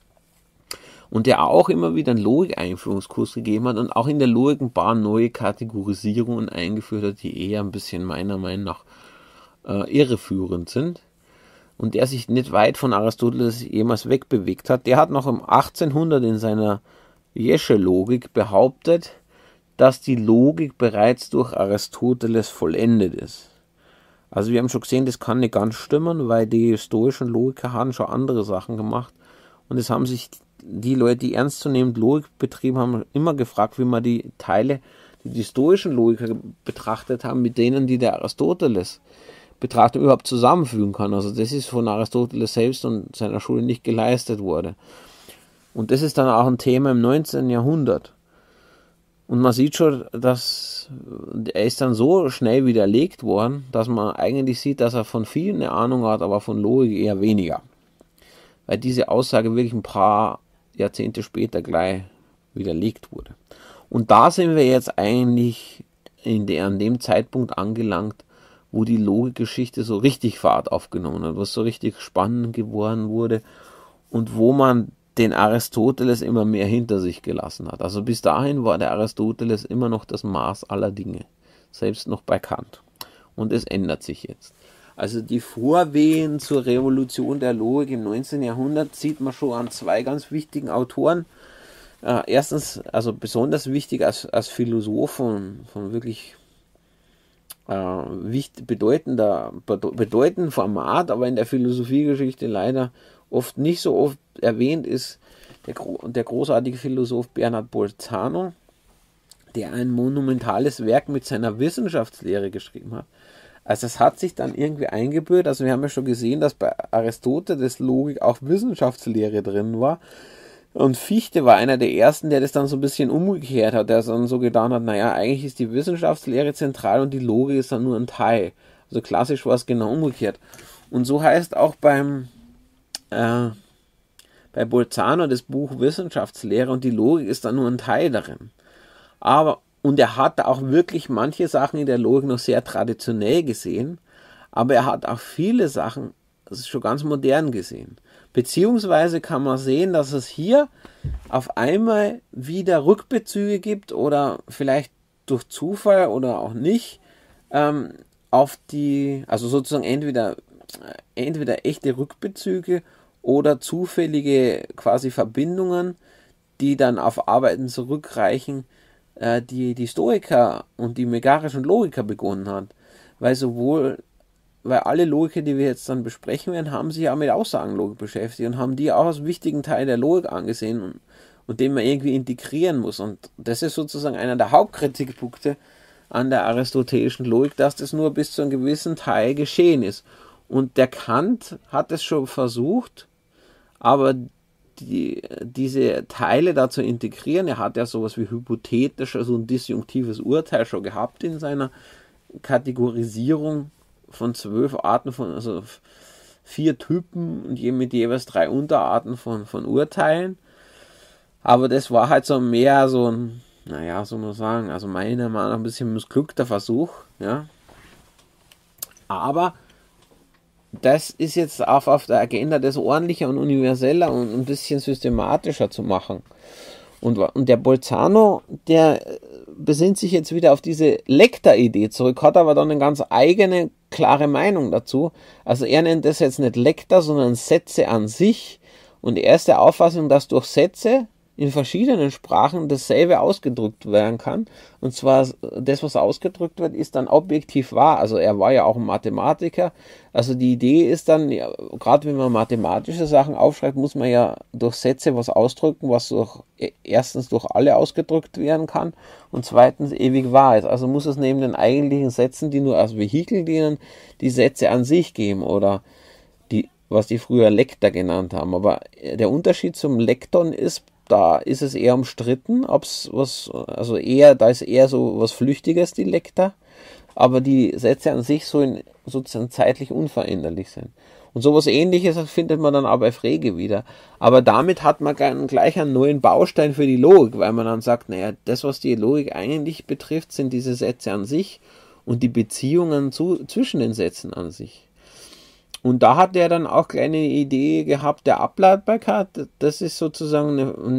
Und der auch immer wieder einen Logik-Einführungskurs gegeben hat und auch in der Logik ein paar neue Kategorisierungen eingeführt hat, die eher ein bisschen meiner Meinung nach irreführend sind. Und der sich nicht weit von Aristoteles jemals wegbewegt hat. Der hat noch im 1800 in seiner Jesche-Logik behauptet, dass die Logik bereits durch Aristoteles vollendet ist. Also wir haben schon gesehen, das kann nicht ganz stimmen, weil die stoischen Logiker haben schon andere Sachen gemacht. Und es haben sich die Leute, die ernstzunehmend Logik betrieben haben, immer gefragt, wie man die Teile, die stoischen Logiker betrachtet haben, mit denen, die der Aristoteles betrachtet, überhaupt zusammenfügen kann. Also das ist von Aristoteles selbst und seiner Schule nicht geleistet worden. Und das ist dann auch ein Thema im 19. Jahrhundert. Und man sieht schon, dass er ist dann so schnell widerlegt worden, dass man eigentlich sieht, dass er von vielen eine Ahnung hat, aber von Logik eher weniger. Weil diese Aussage wirklich ein paar Jahrzehnte später gleich widerlegt wurde. Und da sind wir jetzt eigentlich an dem Zeitpunkt angelangt, wo die Logikgeschichte so richtig Fahrt aufgenommen hat, was so richtig spannend geworden wurde und wo man den Aristoteles immer mehr hinter sich gelassen hat. Also bis dahin war der Aristoteles immer noch das Maß aller Dinge, selbst noch bei Kant. Und es ändert sich jetzt. Also die Vorwehen zur Revolution der Logik im 19. Jahrhundert sieht man schon an zwei ganz wichtigen Autoren. Erstens, also besonders wichtig als Philosoph von wirklich bedeutenden Format, aber in der Philosophiegeschichte leider oft nicht so oft erwähnt ist, der großartige Philosoph Bernard Bolzano, der ein monumentales Werk mit seiner Wissenschaftslehre geschrieben hat. Also es hat sich dann irgendwie eingebürgert, also wir haben ja schon gesehen, dass bei Aristoteles Logik auch Wissenschaftslehre drin war. Und Fichte war einer der ersten, der das dann so ein bisschen umgekehrt hat, der dann so getan hat, naja, eigentlich ist die Wissenschaftslehre zentral und die Logik ist dann nur ein Teil. Also klassisch war es genau umgekehrt. Und so heißt auch bei Bolzano das Buch Wissenschaftslehre und die Logik ist dann nur ein Teil darin. Und er hat auch wirklich manche Sachen in der Logik noch sehr traditionell gesehen, aber er hat auch viele Sachen schon ganz modern gesehen. Beziehungsweise kann man sehen, dass es hier auf einmal wieder Rückbezüge gibt oder vielleicht durch Zufall oder auch nicht, auf also sozusagen entweder echte Rückbezüge oder zufällige quasi Verbindungen, die dann auf Arbeiten zurückreichen, die Stoiker und die megarischen Logiker begonnen hat. Weil alle Logiker, die wir jetzt dann besprechen werden, haben sich ja mit Aussagenlogik beschäftigt und haben die auch als wichtigen Teil der Logik angesehen und den man irgendwie integrieren muss. Und das ist sozusagen einer der Hauptkritikpunkte an der aristotelischen Logik, dass das nur bis zu einem gewissen Teil geschehen ist. Und der Kant hat es schon versucht, aber diese Teile da zu integrieren, er hat ja sowas wie hypothetisch, also ein disjunktives Urteil schon gehabt in seiner Kategorisierung von 12 Arten also 4 Typen und mit jeweils 3 Unterarten von Urteilen. Aber das war halt so mehr so ein, soll man sagen, also meiner Meinung nach ein bisschen missglückter Versuch, ja. Aber das ist jetzt auf der Agenda, das ordentlicher und universeller und ein bisschen systematischer zu machen. Und der Bolzano, der besinnt sich jetzt wieder auf diese Lecta-Idee zurück, hat aber dann eine ganz eigene klare Meinung dazu. Also er nennt das jetzt nicht Lektor, sondern Sätze an sich. Und er ist der Auffassung, dass durch Sätze in verschiedenen Sprachen dasselbe ausgedrückt werden kann. Und zwar das, was ausgedrückt wird, ist dann objektiv wahr. Also er war ja auch ein Mathematiker. Also die Idee ist dann, ja, gerade wenn man mathematische Sachen aufschreibt, muss man ja durch Sätze was ausdrücken, was erstens durch alle ausgedrückt werden kann und zweitens ewig wahr ist. Also muss es neben den eigentlichen Sätzen, die nur als Vehikel dienen, die Sätze an sich geben oder was die früher Lektor genannt haben. Aber der Unterschied zum Lekton ist, da ist es eher umstritten, da ist eher so was Flüchtiges, die Lektor, aber die Sätze an sich sozusagen zeitlich unveränderlich sind. Und sowas Ähnliches findet man dann auch bei Frege wieder. Aber damit hat man gleich einen neuen Baustein für die Logik, weil man dann sagt, naja, das, was die Logik eigentlich betrifft, sind diese Sätze an sich und die Beziehungen zwischen den Sätzen an sich. Und da hat er dann auch eine Idee gehabt der Ableitbarkeit. Das ist sozusagen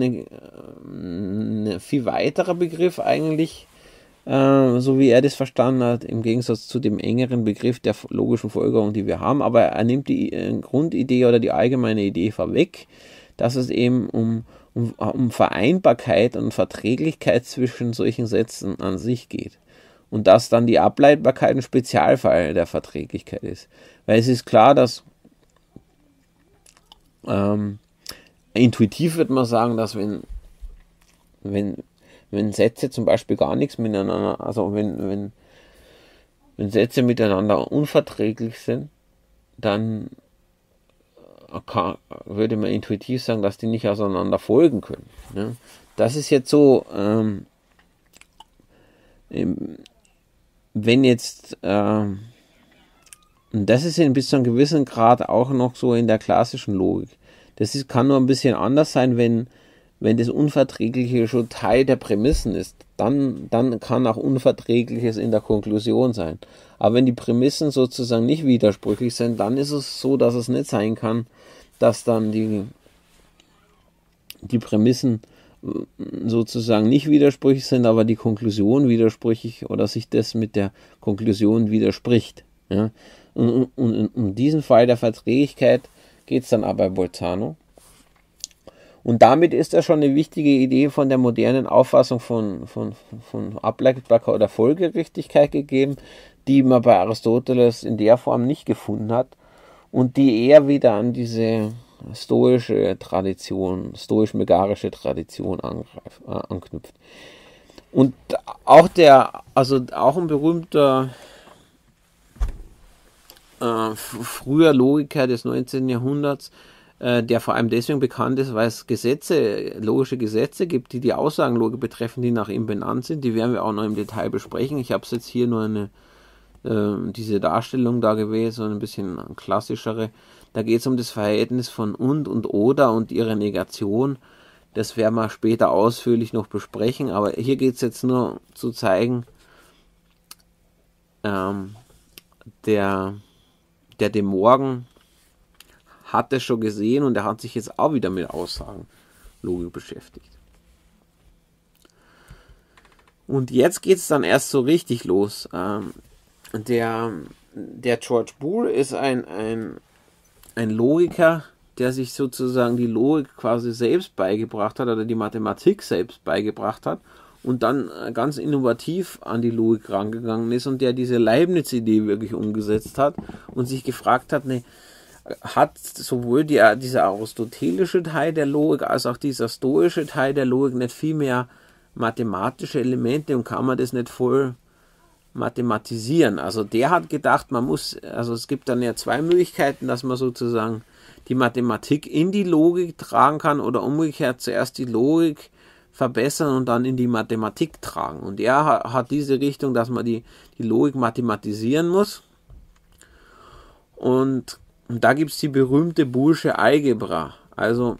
ein viel weiterer Begriff eigentlich, so wie er das verstanden hat, im Gegensatz zu dem engeren Begriff der logischen Folgerung, die wir haben. Aber er nimmt die Grundidee oder die allgemeine Idee vorweg, dass es eben um Vereinbarkeit und Verträglichkeit zwischen solchen Sätzen an sich geht. Und dass dann die Ableitbarkeit ein Spezialfall der Verträglichkeit ist. Weil es ist klar, dass intuitiv wird man sagen, dass wenn Sätze zum Beispiel gar nichts miteinander, also wenn Sätze miteinander unverträglich sind, dann würde man intuitiv sagen, dass die nicht auseinander folgen können. Ne? Das ist jetzt so, wenn jetzt, und das ist bis zu einem gewissen Grad auch noch so in der klassischen Logik. Kann nur ein bisschen anders sein, wenn das Unverträgliche schon Teil der Prämissen ist. Dann kann auch Unverträgliches in der Konklusion sein. Aber wenn die Prämissen sozusagen nicht widersprüchlich sind, dann ist es so, dass es nicht sein kann, dass dann die Prämissen sozusagen nicht widersprüchlich sind, aber die Konklusion widersprüchlich oder sich das mit der Konklusion widerspricht. Ja? Und um diesen Fall der Verträglichkeit geht es dann aber bei Bolzano. Und damit ist das schon eine wichtige Idee von der modernen Auffassung von Ableitbarkeit oder Folgerichtigkeit gegeben, die man bei Aristoteles in der Form nicht gefunden hat und die eher wieder an diese stoisch-megarische Tradition anknüpft. Und auch ein berühmter früher Logiker des 19. Jahrhunderts, der vor allem deswegen bekannt ist, weil es logische Gesetze gibt, die Aussagenlogik betreffen, die nach ihm benannt sind. Die werden wir auch noch im Detail besprechen. Ich habe es jetzt hier nur diese Darstellung da gewählt, so ein bisschen klassischere. Da geht es um das Verhältnis von und oder und ihre Negation. Das werden wir später ausführlich noch besprechen, aber hier geht es jetzt nur zu zeigen, der De Morgan hat es schon gesehen und er hat sich jetzt auch wieder mit Aussagenlogik beschäftigt. Und jetzt geht es dann erst so richtig los. Der George Boole ist ein Logiker, der sich sozusagen die Logik quasi selbst beigebracht hat oder die Mathematik selbst beigebracht hat und dann ganz innovativ an die Logik rangegangen ist und der diese Leibniz-Idee wirklich umgesetzt hat und sich gefragt hat, hat sowohl dieser aristotelische Teil der Logik als auch dieser stoische Teil der Logik nicht viel mehr mathematische Elemente und kann man das nicht voll mathematisieren? Also der hat gedacht, es gibt dann ja zwei Möglichkeiten, dass man sozusagen die Mathematik in die Logik tragen kann oder umgekehrt zuerst die Logik verbessern und dann in die Mathematik tragen. Und er hat diese Richtung, dass man die Logik mathematisieren muss. Und da gibt es die berühmte Boolesche Algebra. Also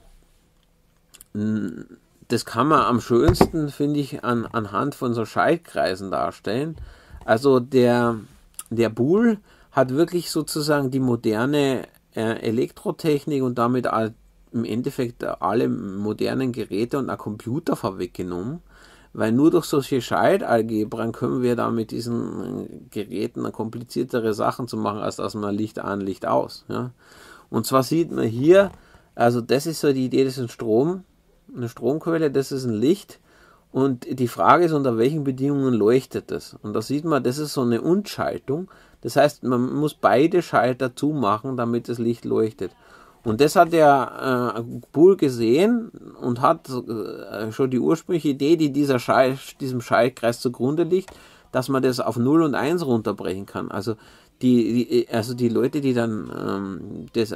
das kann man am schönsten, finde ich, anhand von so Schaltkreisen darstellen. Also der Boole hat wirklich sozusagen die moderne Elektrotechnik und damit im Endeffekt alle modernen Geräte und auch Computer vorweggenommen, weil nur durch solche Schaltalgebren können wir da mit diesen Geräten kompliziertere Sachen zu machen, als dass man Licht an, Licht aus. Ja. Und zwar sieht man hier, also das ist so die Idee, das ist ein Strom, eine Stromquelle, das ist ein Licht. Und die Frage ist, unter welchen Bedingungen leuchtet das? Und da sieht man, das ist so eine Und-Schaltung. Das heißt, man muss beide Schalter zumachen, damit das Licht leuchtet. Und das hat der Boole gesehen und hat schon die ursprüngliche Idee, die diesem Schaltkreis zugrunde liegt, dass man das auf 0 und 1 runterbrechen kann. Also die Leute, die dann das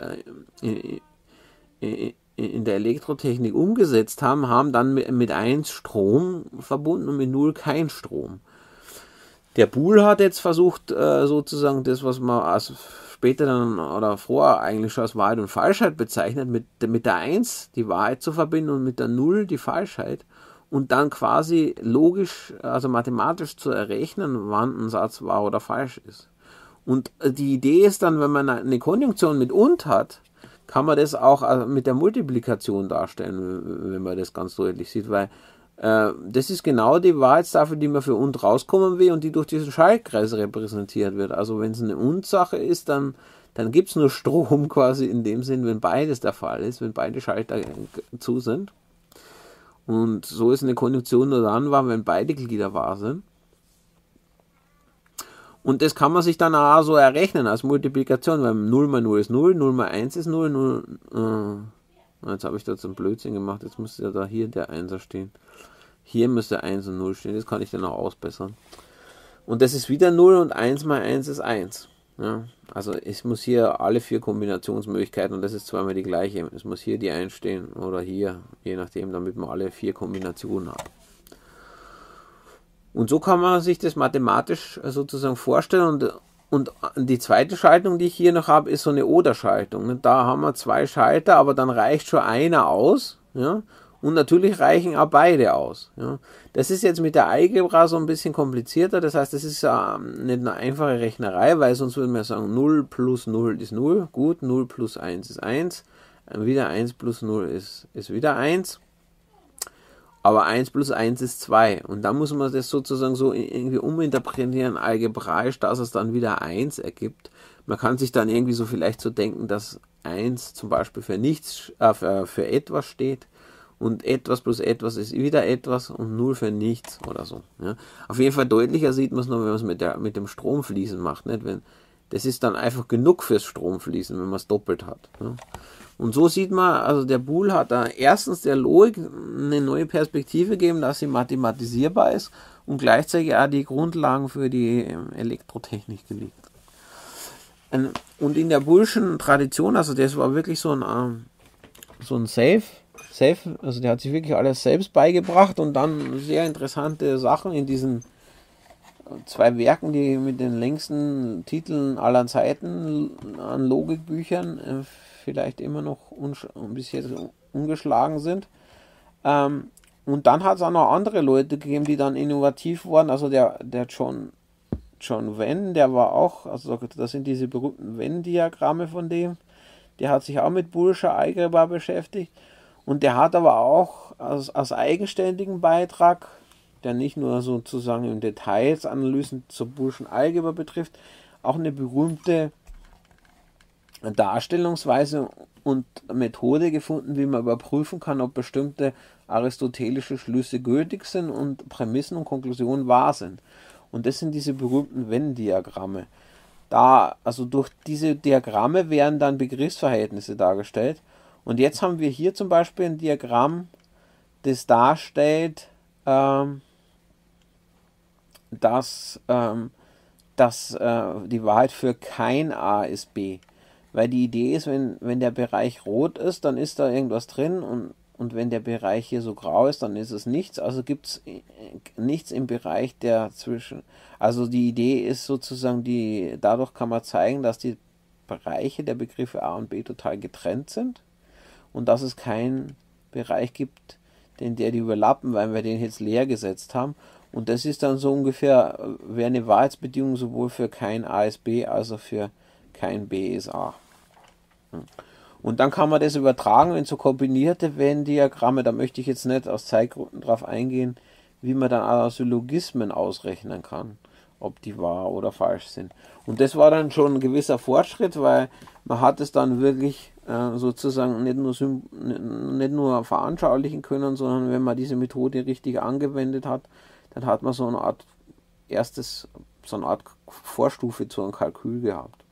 in der Elektrotechnik umgesetzt haben, haben dann mit 1 Strom verbunden und mit 0 kein Strom. Der Boole hat jetzt versucht, sozusagen das, was man als später dann oder vorher eigentlich schon als Wahrheit und Falschheit bezeichnet, mit der 1 die Wahrheit zu verbinden und mit der 0 die Falschheit und dann quasi logisch, also mathematisch zu errechnen, wann ein Satz wahr oder falsch ist. Und die Idee ist dann, wenn man eine Konjunktion mit und hat, kann man das auch mit der Multiplikation darstellen, wenn man das ganz deutlich sieht, weil das ist genau die Wahrheitstafel, die man für und rauskommen will und die durch diesen Schaltkreis repräsentiert wird. Also wenn es eine Und-Sache ist, dann gibt es nur Strom quasi in dem Sinn, wenn beides der Fall ist, wenn beide Schalter zu sind. Und so ist eine Konjunktion nur dann wahr, wenn beide Glieder wahr sind. Und das kann man sich dann auch so errechnen als Multiplikation, weil 0 mal 0 ist 0, 0 mal 1 ist 0, 0 jetzt habe ich da zum Blödsinn gemacht, jetzt müsste ja da hier der 1er stehen. Hier müsste 1 und 0 stehen, das kann ich dann auch ausbessern. Und das ist wieder 0 und 1 mal 1 ist 1. Ja, also es muss hier alle 4 Kombinationsmöglichkeiten, und das ist zweimal die gleiche, es muss hier die 1 stehen oder hier, je nachdem, damit man alle 4 Kombinationen hat. Und so kann man sich das mathematisch sozusagen vorstellen. Und die zweite Schaltung, die ich hier noch habe, ist so eine Oder-Schaltung. Da haben wir 2 Schalter, aber dann reicht schon einer aus. Ja? Und natürlich reichen auch beide aus. Ja? Das ist jetzt mit der Algebra so ein bisschen komplizierter. Das heißt, das ist nicht eine einfache Rechnerei, weil sonst würden wir sagen, 0 plus 0 ist 0. Gut, 0 plus 1 ist 1. Wieder 1 plus 0 ist wieder 1. Aber 1 plus 1 ist 2. Und da muss man das sozusagen so irgendwie uminterpretieren, algebraisch, dass es dann wieder 1 ergibt. Man kann sich dann irgendwie so vielleicht so denken, dass 1 zum Beispiel für nichts, für etwas steht. Und etwas plus etwas ist wieder etwas und 0 für nichts oder so. Ja. Auf jeden Fall deutlicher sieht man es noch, wenn man es mit dem Stromfließen macht. Nicht? Das ist dann einfach genug fürs Stromfließen, wenn man es doppelt hat. Ja. Und so sieht man, also der Boole hat da erstens der Logik eine neue Perspektive gegeben, dass sie mathematisierbar ist und gleichzeitig auch die Grundlagen für die Elektrotechnik gelegt. Und in der Booleschen Tradition, also das war wirklich so ein Safe, also der hat sich wirklich alles selbst beigebracht und dann sehr interessante Sachen in diesen 2 Werken, die mit den längsten Titeln aller Zeiten an Logikbüchern vielleicht immer noch bis jetzt ungeschlagen sind. Und dann hat es auch noch andere Leute gegeben, die dann innovativ wurden. Also der John Venn, der war auch, also das sind diese berühmten Venn-Diagramme von dem. Der hat sich auch mit Boolescher Algebra beschäftigt. Und der hat aber auch als eigenständigen Beitrag, der nicht nur sozusagen im Details Analysen zur Booleschen Algebra betrifft, auch eine berühmte Darstellungsweise und Methode gefunden, wie man überprüfen kann, ob bestimmte aristotelische Schlüsse gültig sind und Prämissen und Konklusionen wahr sind. Und das sind diese berühmten Venn-Diagramme. Also durch diese Diagramme werden dann Begriffsverhältnisse dargestellt. Und jetzt haben wir hier zum Beispiel ein Diagramm, das darstellt, dass die Wahrheit für kein A ist B. Weil die Idee ist, wenn der Bereich rot ist, dann ist da irgendwas drin und wenn der Bereich hier so grau ist, dann ist es nichts. Also gibt es nichts im Bereich dazwischen. Also die Idee ist sozusagen, dadurch kann man zeigen, dass die Bereiche der Begriffe A und B total getrennt sind und dass es keinen Bereich gibt, die überlappen, weil wir den jetzt leer gesetzt haben. Und das ist dann so ungefähr, wäre eine Wahrheitsbedingung sowohl für kein A ist B, als auch für kein B ist A. Und dann kann man das übertragen in so kombinierte Venn-Diagramme. Da möchte ich jetzt nicht aus Zeitgründen drauf eingehen, wie man dann auch Syllogismen ausrechnen kann, ob die wahr oder falsch sind. Und das war dann schon ein gewisser Fortschritt, weil man hat es dann wirklich sozusagen nicht nur veranschaulichen können, sondern wenn man diese Methode richtig angewendet hat, dann hat man so eine Art Vorstufe zu einem Kalkül gehabt.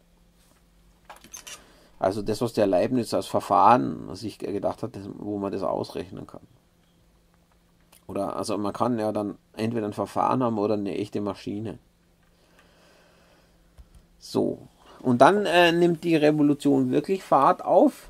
Also das, was der Leibniz als Verfahren sich gedacht hat, wo man das ausrechnen kann. Oder also man kann ja dann entweder ein Verfahren haben oder eine echte Maschine. So. Und dann nimmt die Revolution wirklich Fahrt auf.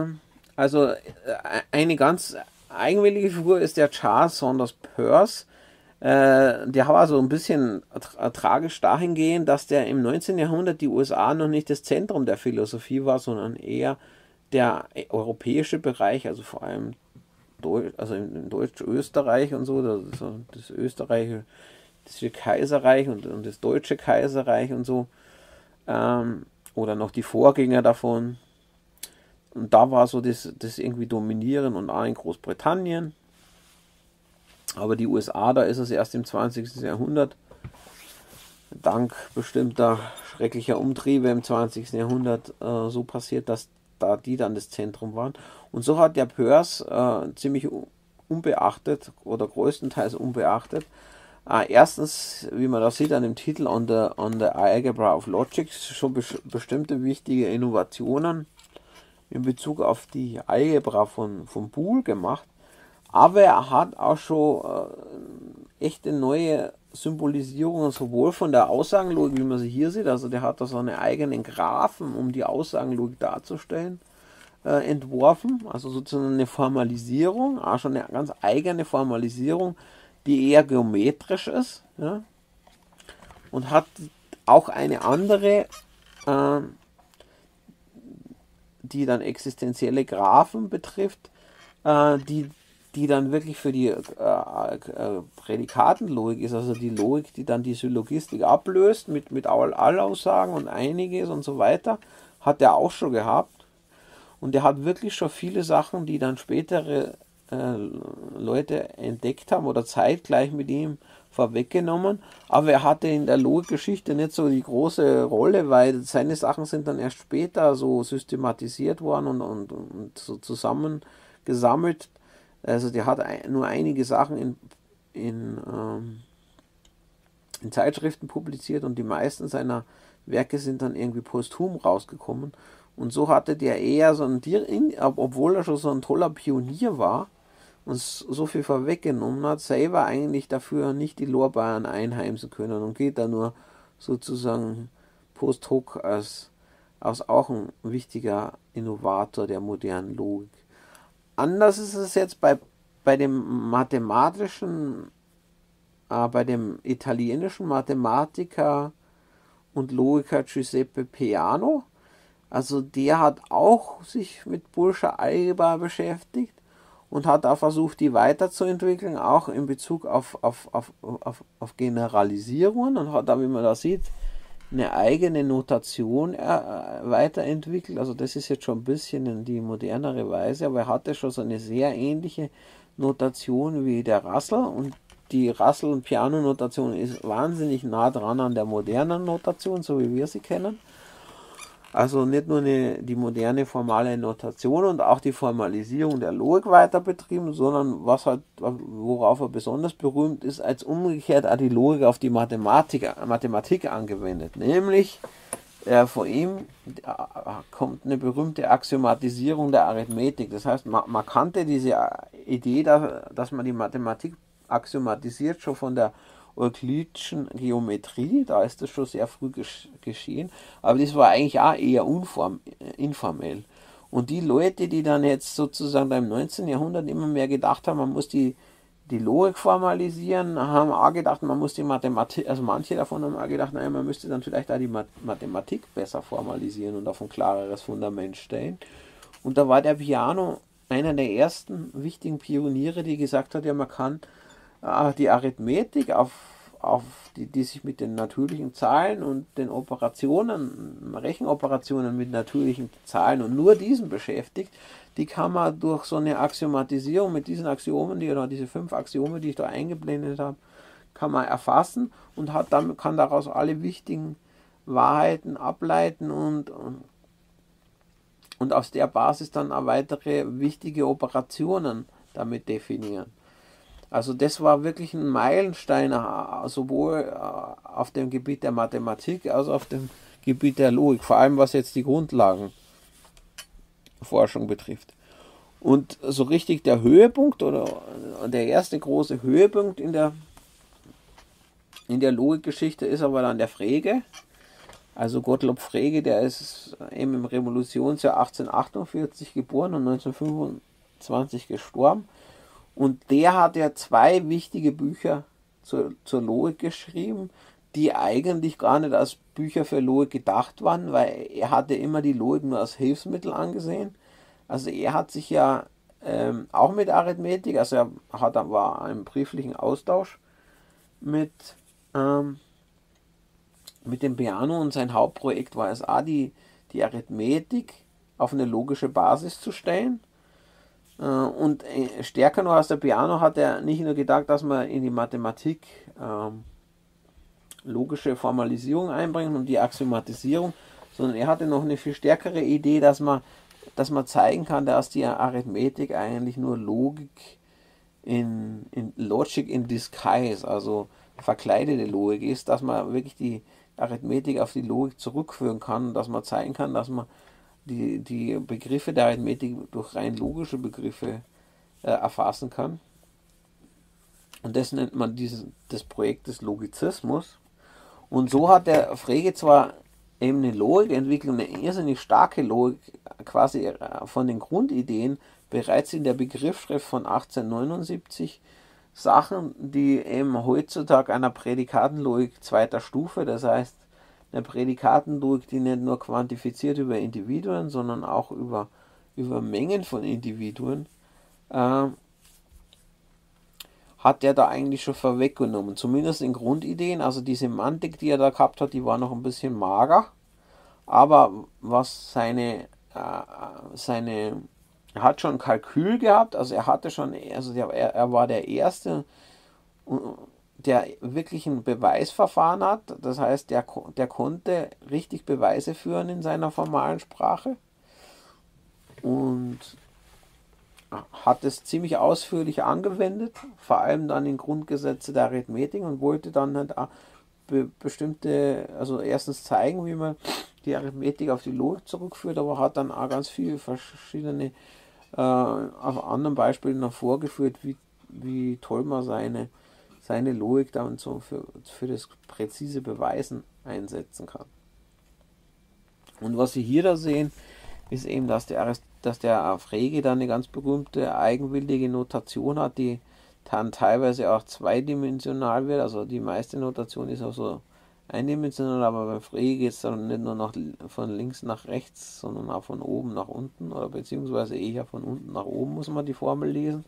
Eine ganz eigenwillige Figur ist der Charles Sanders Peirce. Der war so ein bisschen tragisch dahingehend, dass der im 19. Jahrhundert die USA noch nicht das Zentrum der Philosophie war, sondern eher der europäische Bereich, also vor allem in Deutsch-Österreich und so, das österreichische Kaiserreich und das deutsche Kaiserreich und so, oder noch die Vorgänger davon. Und da war so das irgendwie dominieren und auch in Großbritannien. Aber die USA, da ist es erst im 20. Jahrhundert, dank bestimmter schrecklicher Umtriebe im 20. Jahrhundert so passiert, dass da die dann das Zentrum waren. Und so hat der Peirce ziemlich unbeachtet oder größtenteils unbeachtet, erstens, wie man da sieht an dem Titel on the Algebra of Logic, schon bestimmte wichtige Innovationen in Bezug auf die Algebra von Boole gemacht. Aber er hat auch schon echte neue Symbolisierungen, sowohl von der Aussagenlogik, wie man sie hier sieht, also der hat da so eine eigenen Graphen, um die Aussagenlogik darzustellen, entworfen, also sozusagen eine Formalisierung, auch schon eine ganz eigene Formalisierung, die eher geometrisch ist, ja, und hat auch eine andere, die dann existenzielle Graphen betrifft, die dann wirklich für die Prädikatenlogik ist, also die Logik, die dann die Syllogistik ablöst mit Allaussagen und einiges und so weiter, hat er auch schon gehabt. Und er hat wirklich schon viele Sachen, die dann spätere Leute entdeckt haben oder zeitgleich mit ihm vorweggenommen. Aber er hatte in der Logikgeschichte nicht so die große Rolle, weil seine Sachen sind dann erst später so systematisiert worden und so zusammengesammelt. Also der hat nur einige Sachen in Zeitschriften publiziert und die meisten seiner Werke sind dann irgendwie posthum rausgekommen. Und so hatte der eher so obwohl er schon so ein toller Pionier war und so viel vorweggenommen hat, selber eigentlich dafür nicht die Lorbeeren einheimsen können und geht da nur sozusagen post hoc als auch ein wichtiger Innovator der modernen Logik. Anders ist es jetzt bei dem bei dem italienischen Mathematiker und Logiker Giuseppe Peano. Also der hat auch sich mit Boolescher Algebra beschäftigt und hat da versucht, die weiterzuentwickeln, auch in Bezug auf Generalisierungen, und hat da, wie man da sieht, eine eigene Notation weiterentwickelt. Also das ist jetzt schon ein bisschen in die modernere Weise, aber er hatte schon so eine sehr ähnliche Notation wie der Russell, und die Russell- und Peano-Notation ist wahnsinnig nah dran an der modernen Notation, so wie wir sie kennen. Also nicht nur die moderne formale Notation und auch die Formalisierung der Logik weiter betrieben, sondern worauf er besonders berühmt ist, als umgekehrt auch die Logik auf die Mathematik angewendet. Nämlich von ihm kommt eine berühmte Axiomatisierung der Arithmetik. Das heißt, man kannte diese Idee, dass man die Mathematik axiomatisiert, schon von der euklidischen Geometrie, da ist das schon sehr früh geschehen, aber das war eigentlich auch eher informell. Und die Leute, die dann jetzt sozusagen im 19. Jahrhundert immer mehr gedacht haben, man muss die Logik formalisieren, haben auch gedacht, man muss die Mathematik, also manche davon haben auch gedacht, naja, man müsste dann vielleicht auch die Mathematik besser formalisieren und auf ein klareres Fundament stellen. Und da war der Peano einer der ersten wichtigen Pioniere, die gesagt hat, ja, man kann die Arithmetik auf die sich mit den natürlichen Zahlen und den Operationen, Rechenoperationen mit natürlichen Zahlen und nur diesen beschäftigt, die kann man durch so eine Axiomatisierung mit diesen Axiomen, diese 5 Axiome, die ich da eingeblendet habe, kann man erfassen und kann daraus alle wichtigen Wahrheiten ableiten und auf der Basis dann auch weitere wichtige Operationen damit definieren. Also das war wirklich ein Meilenstein, sowohl auf dem Gebiet der Mathematik als auch auf dem Gebiet der Logik, vor allem was jetzt die Grundlagenforschung betrifft. Und so richtig der Höhepunkt oder der erste große Höhepunkt in der Logikgeschichte ist aber dann der Frege. Also Gottlob Frege, der ist eben im Revolutionsjahr 1848 geboren und 1925 gestorben. Und der hat ja 2 wichtige Bücher zur Logik geschrieben, die eigentlich gar nicht als Bücher für Logik gedacht waren, weil er hatte immer die Logik nur als Hilfsmittel angesehen. Also er hat sich ja auch mit Arithmetik, also war im brieflichen Austausch mit dem Peano und sein Hauptprojekt war es auch, die Arithmetik auf eine logische Basis zu stellen. Und stärker noch als der Peano hat er nicht nur gedacht, dass man in die Mathematik logische Formalisierung einbringt und die Axiomatisierung, sondern er hatte noch eine viel stärkere Idee, dass man zeigen kann, dass die Arithmetik eigentlich nur Logik in Logic in Disguise, also verkleidete Logik ist, dass man wirklich die Arithmetik auf die Logik zurückführen kann, dass man zeigen kann, dass man die Begriffe der Arithmetik durch rein logische Begriffe erfassen kann. Und das nennt man das Projekt des Logizismus. Und so hat der Frege zwar eben eine Logik entwickelt, eine irrsinnig starke Logik, quasi von den Grundideen, bereits in der Begriffsschrift von 1879, Sachen, die eben heutzutage einer Prädikatenlogik 2. Stufe, das heißt eine Prädikatenlogik, die nicht nur quantifiziert über Individuen, sondern auch über Mengen von Individuen, hat er da eigentlich schon vorweggenommen. Zumindest in Grundideen, also die Semantik, die er da gehabt hat, die war noch ein bisschen mager, aber was er hat schon Kalkül gehabt, also er war der Erste, der wirklich ein Beweisverfahren hat, das heißt, der konnte richtig Beweise führen in seiner formalen Sprache und hat es ziemlich ausführlich angewendet, vor allem dann in Grundgesetze der Arithmetik und wollte dann halt also erstens zeigen, wie man die Arithmetik auf die Logik zurückführt, aber hat dann auch ganz viele verschiedene auf anderen Beispielen noch vorgeführt, wie toll man seine Logik dann so für das präzise Beweisen einsetzen kann. Und was Sie hier da sehen, ist eben, dass der Frege dann eine ganz berühmte eigenwillige Notation hat, die dann teilweise auch zweidimensional wird. Also die meiste Notation ist auch so eindimensional, aber beim Frege geht es dann nicht nur von links nach rechts, sondern auch von oben nach unten oder beziehungsweise eher von unten nach oben muss man die Formel lesen.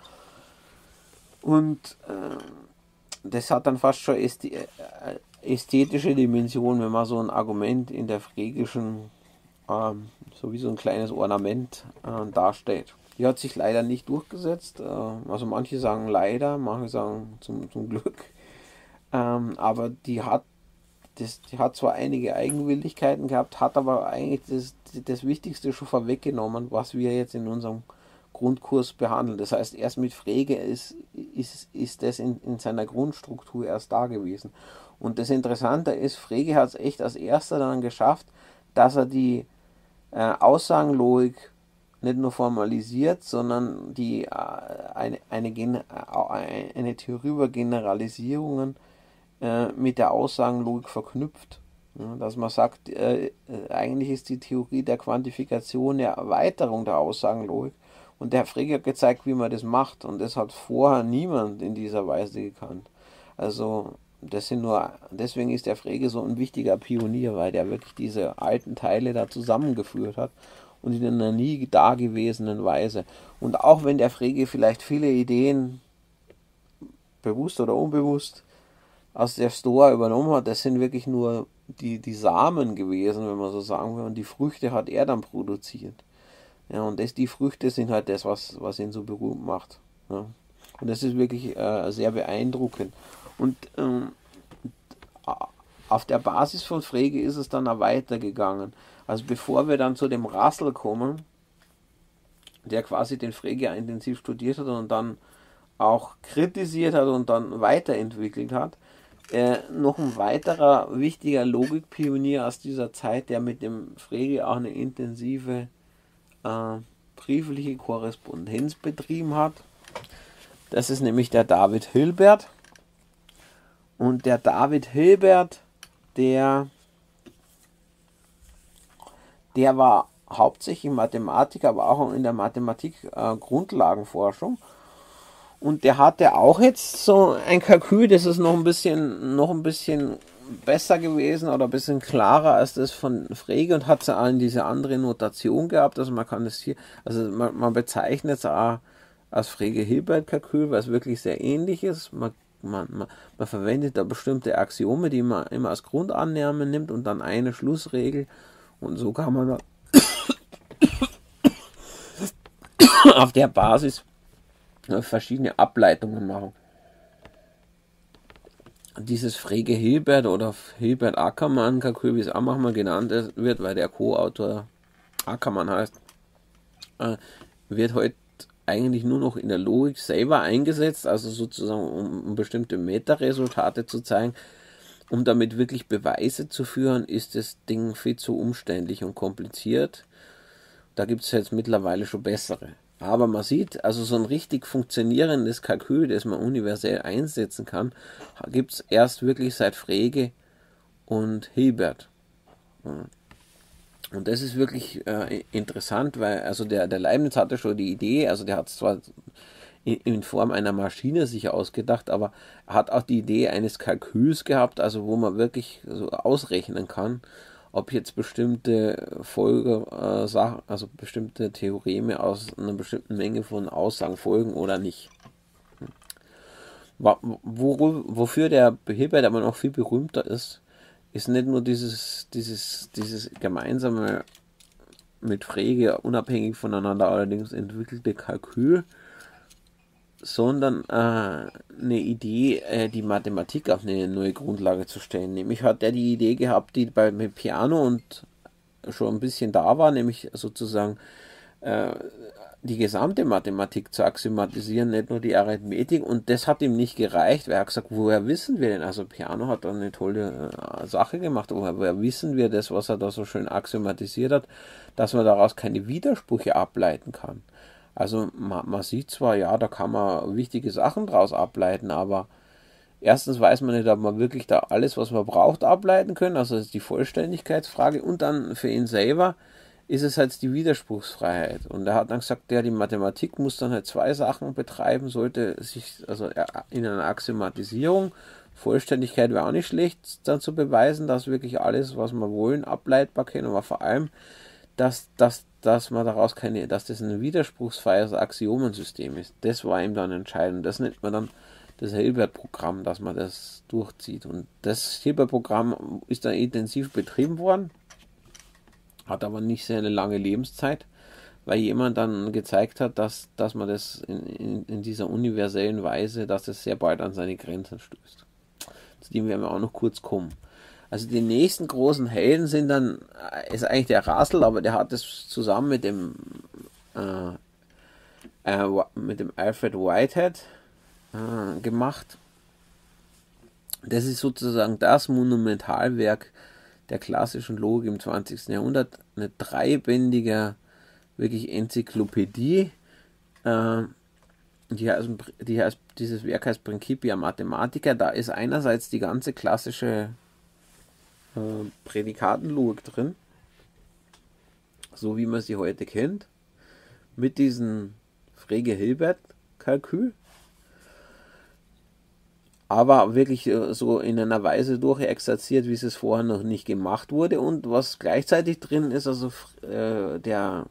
Und das hat dann fast schon ästhetische Dimension, wenn man so ein Argument in der fregischen, so wie so ein kleines Ornament darstellt. Die hat sich leider nicht durchgesetzt. Also manche sagen leider, manche sagen zum Glück. Aber die hat zwar einige Eigenwilligkeiten gehabt, hat aber eigentlich das Wichtigste schon vorweggenommen, was wir jetzt in unserem Grundkurs behandeln. Das heißt, erst mit Frege ist das in seiner Grundstruktur erst da gewesen. Und das Interessante ist, Frege hat es echt als erster dann geschafft, dass er die Aussagenlogik nicht nur formalisiert, sondern eine Theorie über Generalisierungen mit der Aussagenlogik verknüpft. Ja, dass man sagt, eigentlich ist die Theorie der Quantifikation eine Erweiterung der Aussagenlogik. Und der Frege hat gezeigt, wie man das macht. Und das hat vorher niemand in dieser Weise gekannt. Also deswegen ist der Frege so ein wichtiger Pionier, weil der wirklich diese alten Teile da zusammengeführt hat und in einer nie dagewesenen Weise. Und auch wenn der Frege vielleicht viele Ideen bewusst oder unbewusst aus der Stoa übernommen hat, das sind wirklich nur die Samen gewesen, wenn man so sagen will, und die Früchte hat er dann produziert. Ja, und die Früchte sind halt das, was ihn so berühmt macht. Ja. Und das ist wirklich sehr beeindruckend. Und auf der Basis von Frege ist es dann auch weitergegangen. Also bevor wir dann zu dem Russell kommen, der quasi den Frege intensiv studiert hat und dann auch kritisiert hat und dann weiterentwickelt hat, noch ein weiterer wichtiger Logikpionier aus dieser Zeit, der mit dem Frege auch eine intensive briefliche Korrespondenz betrieben hat. Das ist nämlich der David Hilbert. Und der David Hilbert, der war hauptsächlich Mathematiker, aber auch in der Mathematik Grundlagenforschung. Und der hatte auch jetzt so ein Kalkül, das ist noch ein bisschen besser gewesen oder ein bisschen klarer als das von Frege und hat so diese andere Notation gehabt. Also man kann es hier, also man bezeichnet es auch als Frege-Hilbert-Kalkül, weil es wirklich sehr ähnlich ist. Man verwendet da bestimmte Axiome, die man immer als Grundannahme nimmt und dann eine Schlussregel. Und so kann man auf der Basis verschiedene Ableitungen machen. Dieses Frege-Hilbert oder Hilbert-Ackermann-Kalkül, wie es auch manchmal genannt wird, weil der Co-Autor Ackermann heißt, wird heute eigentlich nur noch in der Logik selber eingesetzt, also sozusagen um bestimmte Meta-Resultate zu zeigen. Um damit wirklich Beweise zu führen, ist das Ding viel zu umständlich und kompliziert. Da gibt es jetzt mittlerweile schon bessere. Aber man sieht, also so ein richtig funktionierendes Kalkül, das man universell einsetzen kann, gibt es erst wirklich seit Frege und Hilbert. Und das ist wirklich interessant, weil also der Leibniz hatte schon die Idee, also der hat es zwar in Form einer Maschine sich ausgedacht, aber er hat auch die Idee eines Kalküls gehabt, also wo man wirklich so ausrechnen kann, ob jetzt bestimmte Sachen, also bestimmte Theoreme aus einer bestimmten Menge von Aussagen folgen oder nicht. Wofür der Hilbert aber noch viel berühmter ist nicht nur dieses gemeinsame mit Frege unabhängig voneinander allerdings entwickelte Kalkül, sondern eine Idee, die Mathematik auf eine neue Grundlage zu stellen. Nämlich hat er die Idee gehabt, die bei Peano und schon ein bisschen da war, nämlich sozusagen die gesamte Mathematik zu axiomatisieren, nicht nur die Arithmetik. Und das hat ihm nicht gereicht, weil er hat gesagt, woher wissen wir denn? Also Peano hat dann eine tolle Sache gemacht, woher wissen wir das, was er da so schön axiomatisiert hat, dass man daraus keine Widersprüche ableiten kann. Also man sieht zwar, ja, da kann man wichtige Sachen draus ableiten, aber erstens weiß man nicht, ob man wirklich da alles, was man braucht, ableiten können, also das ist die Vollständigkeitsfrage, und dann für ihn selber ist es halt die Widerspruchsfreiheit. Und er hat dann gesagt, ja, die Mathematik muss dann halt zwei Sachen betreiben, sollte sich, also in einer Axiomatisierung, Vollständigkeit wäre auch nicht schlecht, dann zu beweisen, dass wirklich alles, was wir wollen, ableitbar können, aber vor allem, dass man daraus dass das ein widerspruchsfreies Axiomensystem ist. Das war ihm dann entscheidend. Das nennt man dann das Hilbert-Programm, dass man das durchzieht. Und das Hilbert-Programm ist dann intensiv betrieben worden, hat aber nicht sehr eine lange Lebenszeit, weil jemand dann gezeigt hat, dass man das in dieser universellen Weise, dass es sehr bald an seine Grenzen stößt. Zu dem werden wir auch noch kurz kommen. Also die nächsten großen Helden sind dann, ist eigentlich der Russell, aber der hat es zusammen mit dem Alfred Whitehead gemacht. Das ist sozusagen das Monumentalwerk der klassischen Logik im 20. Jahrhundert. Eine dreibändige, wirklich Enzyklopädie. Dieses Werk heißt Principia Mathematica. Da ist einerseits die ganze klassische Prädikatenlogik drin, so wie man sie heute kennt, mit diesem Frege-Hilbert-Kalkül, aber wirklich so in einer Weise durchexerziert, wie es vorher noch nicht gemacht wurde. Und was gleichzeitig drin ist, also der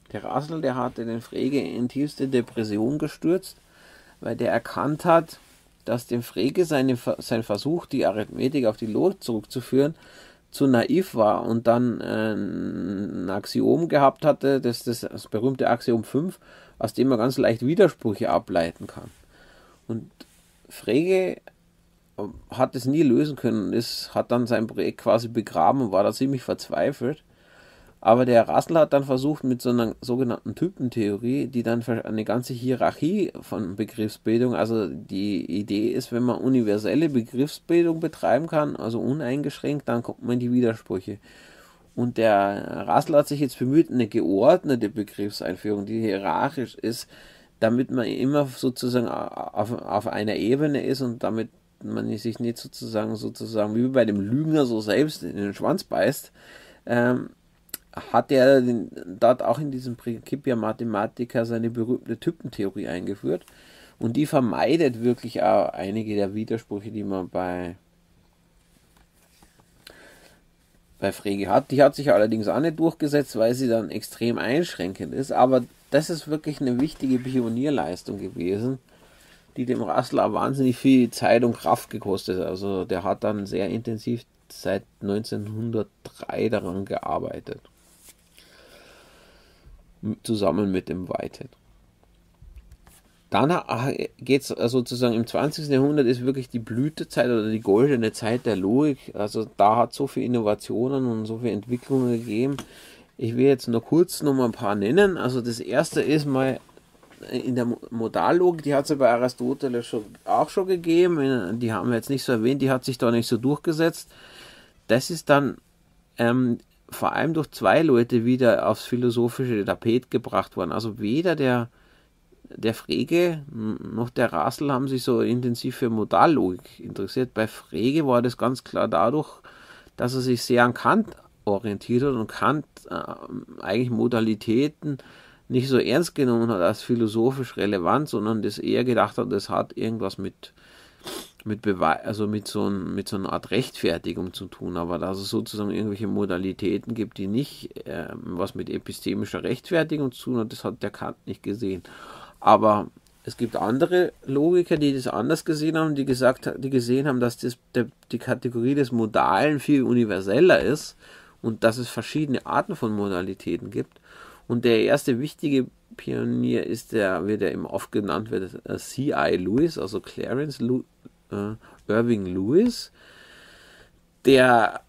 Russell, der hatte den Frege in tiefste Depression gestürzt, weil der erkannt hat, dass dem Frege sein Versuch, die Arithmetik auf die Logik zurückzuführen, zu naiv war und dann ein Axiom gehabt hatte, das berühmte Axiom 5, aus dem man ganz leicht Widersprüche ableiten kann. Und Frege hat es nie lösen können, hat dann sein Projekt quasi begraben und war da ziemlich verzweifelt. Aber der Russell hat dann versucht mit so einer sogenannten Typentheorie, die dann für eine ganze Hierarchie von Begriffsbildung, also die Idee ist, wenn man universelle Begriffsbildung betreiben kann, also uneingeschränkt, dann kommt man in die Widersprüche. Und der Russell hat sich jetzt bemüht, eine geordnete Begriffseinführung, die hierarchisch ist, damit man immer sozusagen auf einer Ebene ist und damit man sich nicht sozusagen wie bei dem Lügner so selbst in den Schwanz beißt, hat er dort auch in diesem Principia Mathematica seine berühmte Typentheorie eingeführt. Und die vermeidet wirklich auch einige der Widersprüche, die man bei Frege hat. Die hat sich allerdings auch nicht durchgesetzt, weil sie dann extrem einschränkend ist. Aber das ist wirklich eine wichtige Pionierleistung gewesen, die dem Russell auch wahnsinnig viel Zeit und Kraft gekostet hat. Also der hat dann sehr intensiv seit 1903 daran gearbeitet. Zusammen mit dem Whitehead. Dann geht es sozusagen im 20. Jahrhundert ist wirklich die Blütezeit oder die goldene Zeit der Logik. Also da hat es so viele Innovationen und so viele Entwicklungen gegeben. Ich will jetzt noch kurz noch mal ein paar nennen. Also das erste ist mal in der Modallogik, die hat es ja bei Aristoteles auch schon gegeben. Die haben wir jetzt nicht so erwähnt, die hat sich da nicht so durchgesetzt. Das ist dann vor allem durch zwei Leute wieder aufs philosophische Tapet gebracht worden. Also weder der Frege noch der Russell haben sich so intensiv für Modallogik interessiert. Bei Frege war das ganz klar dadurch, dass er sich sehr an Kant orientiert hat und Kant eigentlich Modalitäten nicht so ernst genommen hat als philosophisch relevant, sondern das eher gedacht hat, das hat irgendwas mit Beweis, also mit so einer Art Rechtfertigung zu tun, aber dass es sozusagen irgendwelche Modalitäten gibt, die nicht was mit epistemischer Rechtfertigung zu tun hat, das hat der Kant nicht gesehen. Aber es gibt andere Logiker, die das anders gesehen haben, die gesehen haben, dass die Kategorie des Modalen viel universeller ist und dass es verschiedene Arten von Modalitäten gibt. Und der erste wichtige Pionier ist wie der eben oft genannt wird, C.I. Lewis, also Clarence Irving Lewis, der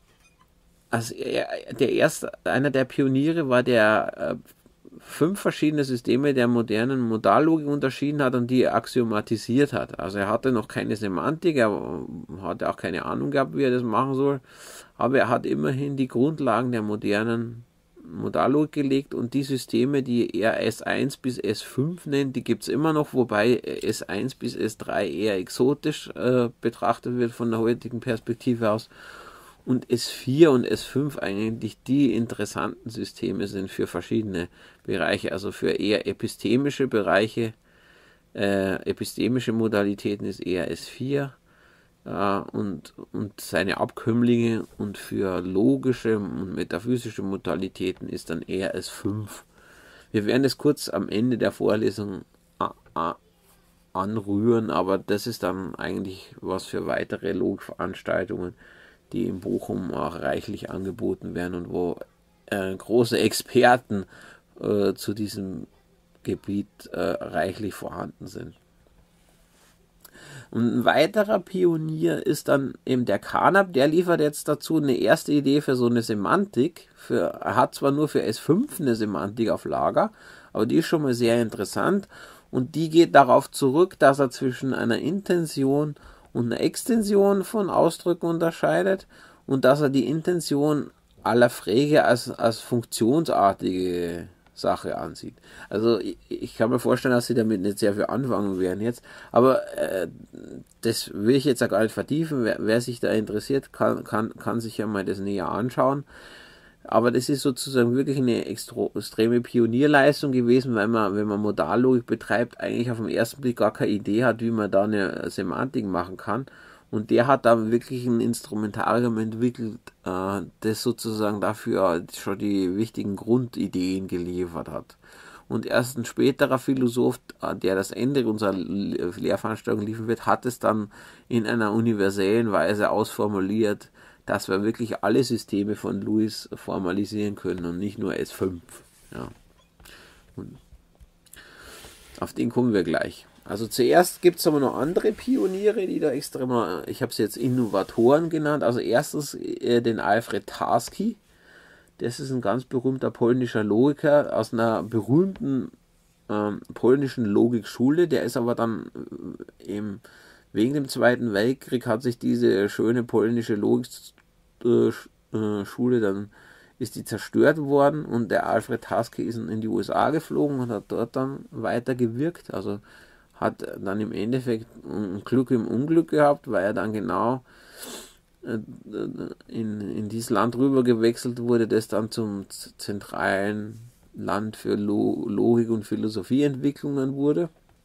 einer der Pioniere war, der 5 verschiedene Systeme der modernen Modallogik unterschieden hat und die axiomatisiert hat. Also er hatte noch keine Semantik, er hatte auch keine Ahnung gehabt, wie er das machen soll, aber er hat immerhin die Grundlagen der modernen Modallogik gelegt und die Systeme, die er S1 bis S5 nennt, die gibt es immer noch, wobei S1 bis S3 eher exotisch betrachtet wird von der heutigen Perspektive aus und S4 und S5 eigentlich die interessanten Systeme sind für verschiedene Bereiche, also für eher epistemische Bereiche, epistemische Modalitäten ist eher S4 und seine Abkömmlinge und für logische und metaphysische Modalitäten ist dann eher S5. Wir werden das kurz am Ende der Vorlesung anrühren, aber das ist dann eigentlich was für weitere Logikveranstaltungen, die in Bochum auch reichlich angeboten werden und wo große Experten zu diesem Gebiet reichlich vorhanden sind. Und ein weiterer Pionier ist dann eben der Carnap, der liefert jetzt dazu eine erste Idee für so eine Semantik. Er hat zwar nur für S5 eine Semantik auf Lager, aber die ist schon mal sehr interessant und die geht darauf zurück, dass er zwischen einer Intention und einer Extension von Ausdrücken unterscheidet und dass er die Intention aller Frege als funktionsartige Sache ansieht. Also ich kann mir vorstellen, dass sie damit nicht sehr viel anfangen werden jetzt, aber das will ich jetzt auch gar nicht vertiefen. Wer sich da interessiert, kann sich ja mal das näher anschauen. Aber das ist sozusagen wirklich eine extreme Pionierleistung gewesen, weil man, wenn man Modallogik betreibt, eigentlich auf den ersten Blick gar keine Idee hat, wie man da eine Semantik machen kann. Und der hat da wirklich ein Instrumentarium entwickelt, das sozusagen dafür schon die wichtigen Grundideen geliefert hat. und erst ein späterer Philosoph, der das Ende unserer Lehrveranstaltung liefern wird, hat es dann in einer universellen Weise ausformuliert, dass wir wirklich alle Systeme von Lewis formalisieren können und nicht nur S5. Ja. Und auf den kommen wir gleich. Also zuerst gibt es aber noch andere Pioniere, die da extrem, ich habe sie jetzt Innovatoren genannt. Also erstens den Alfred Tarski. Das ist ein ganz berühmter polnischer Logiker aus einer berühmten polnischen Logikschule. Der ist aber dann wegen dem Zweiten Weltkrieg hat sich diese schöne polnische Logikschule dann ist die zerstört worden und der Alfred Tarski ist in die USA geflogen und hat dort dann weitergewirkt. Also hat dann im Endeffekt ein Glück im Unglück gehabt, weil er dann genau in dieses Land rüber gewechselt wurde, das dann zum zentralen Land für Logik und Philosophieentwicklungen wurde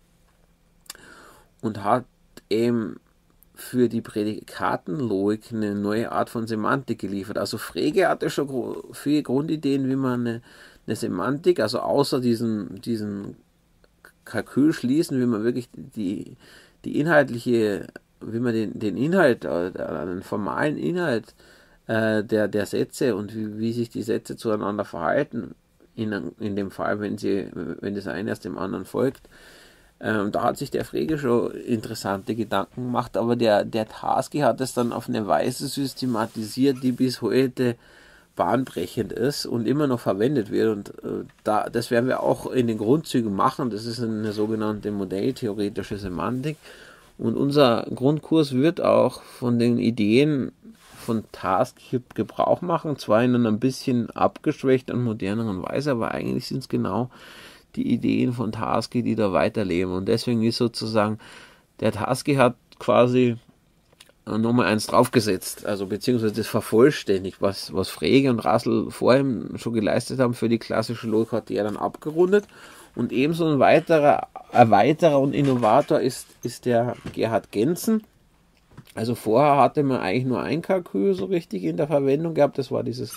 und hat eben für die Prädikatenlogik eine neue Art von Semantik geliefert. Also Frege hatte schon viele Grundideen, wie man eine Semantik, also außer diesen Kalkülschließen, wie man wirklich die inhaltliche, wie man den Inhalt, den formalen Inhalt der Sätze und wie sich die Sätze zueinander verhalten, in dem Fall, wenn das eine erst dem anderen folgt. Da hat sich der Frege schon interessante Gedanken gemacht, aber der Tarski hat es dann auf eine Weise systematisiert, die bis heute bahnbrechend ist und immer noch verwendet wird. Und das werden wir auch in den Grundzügen machen. Das ist eine sogenannte modelltheoretische Semantik. Und unser Grundkurs wird auch von den Ideen von Tarski Gebrauch machen, zwar in einer ein bisschen abgeschwächt und moderneren Weise, aber eigentlich sind es genau die Ideen von Tarski, die da weiterleben. Und deswegen ist sozusagen, der Tarski hat quasi nochmal eins draufgesetzt, also beziehungsweise das vervollständigt, was Frege und Russell vor ihm schon geleistet haben für die klassische Logik, hat er dann abgerundet. Und ebenso ein weiterer Erweiterer und Innovator ist der Gerhard Gentzen. Also vorher hatte man eigentlich nur ein Kalkül so richtig in der Verwendung gehabt, das war dieses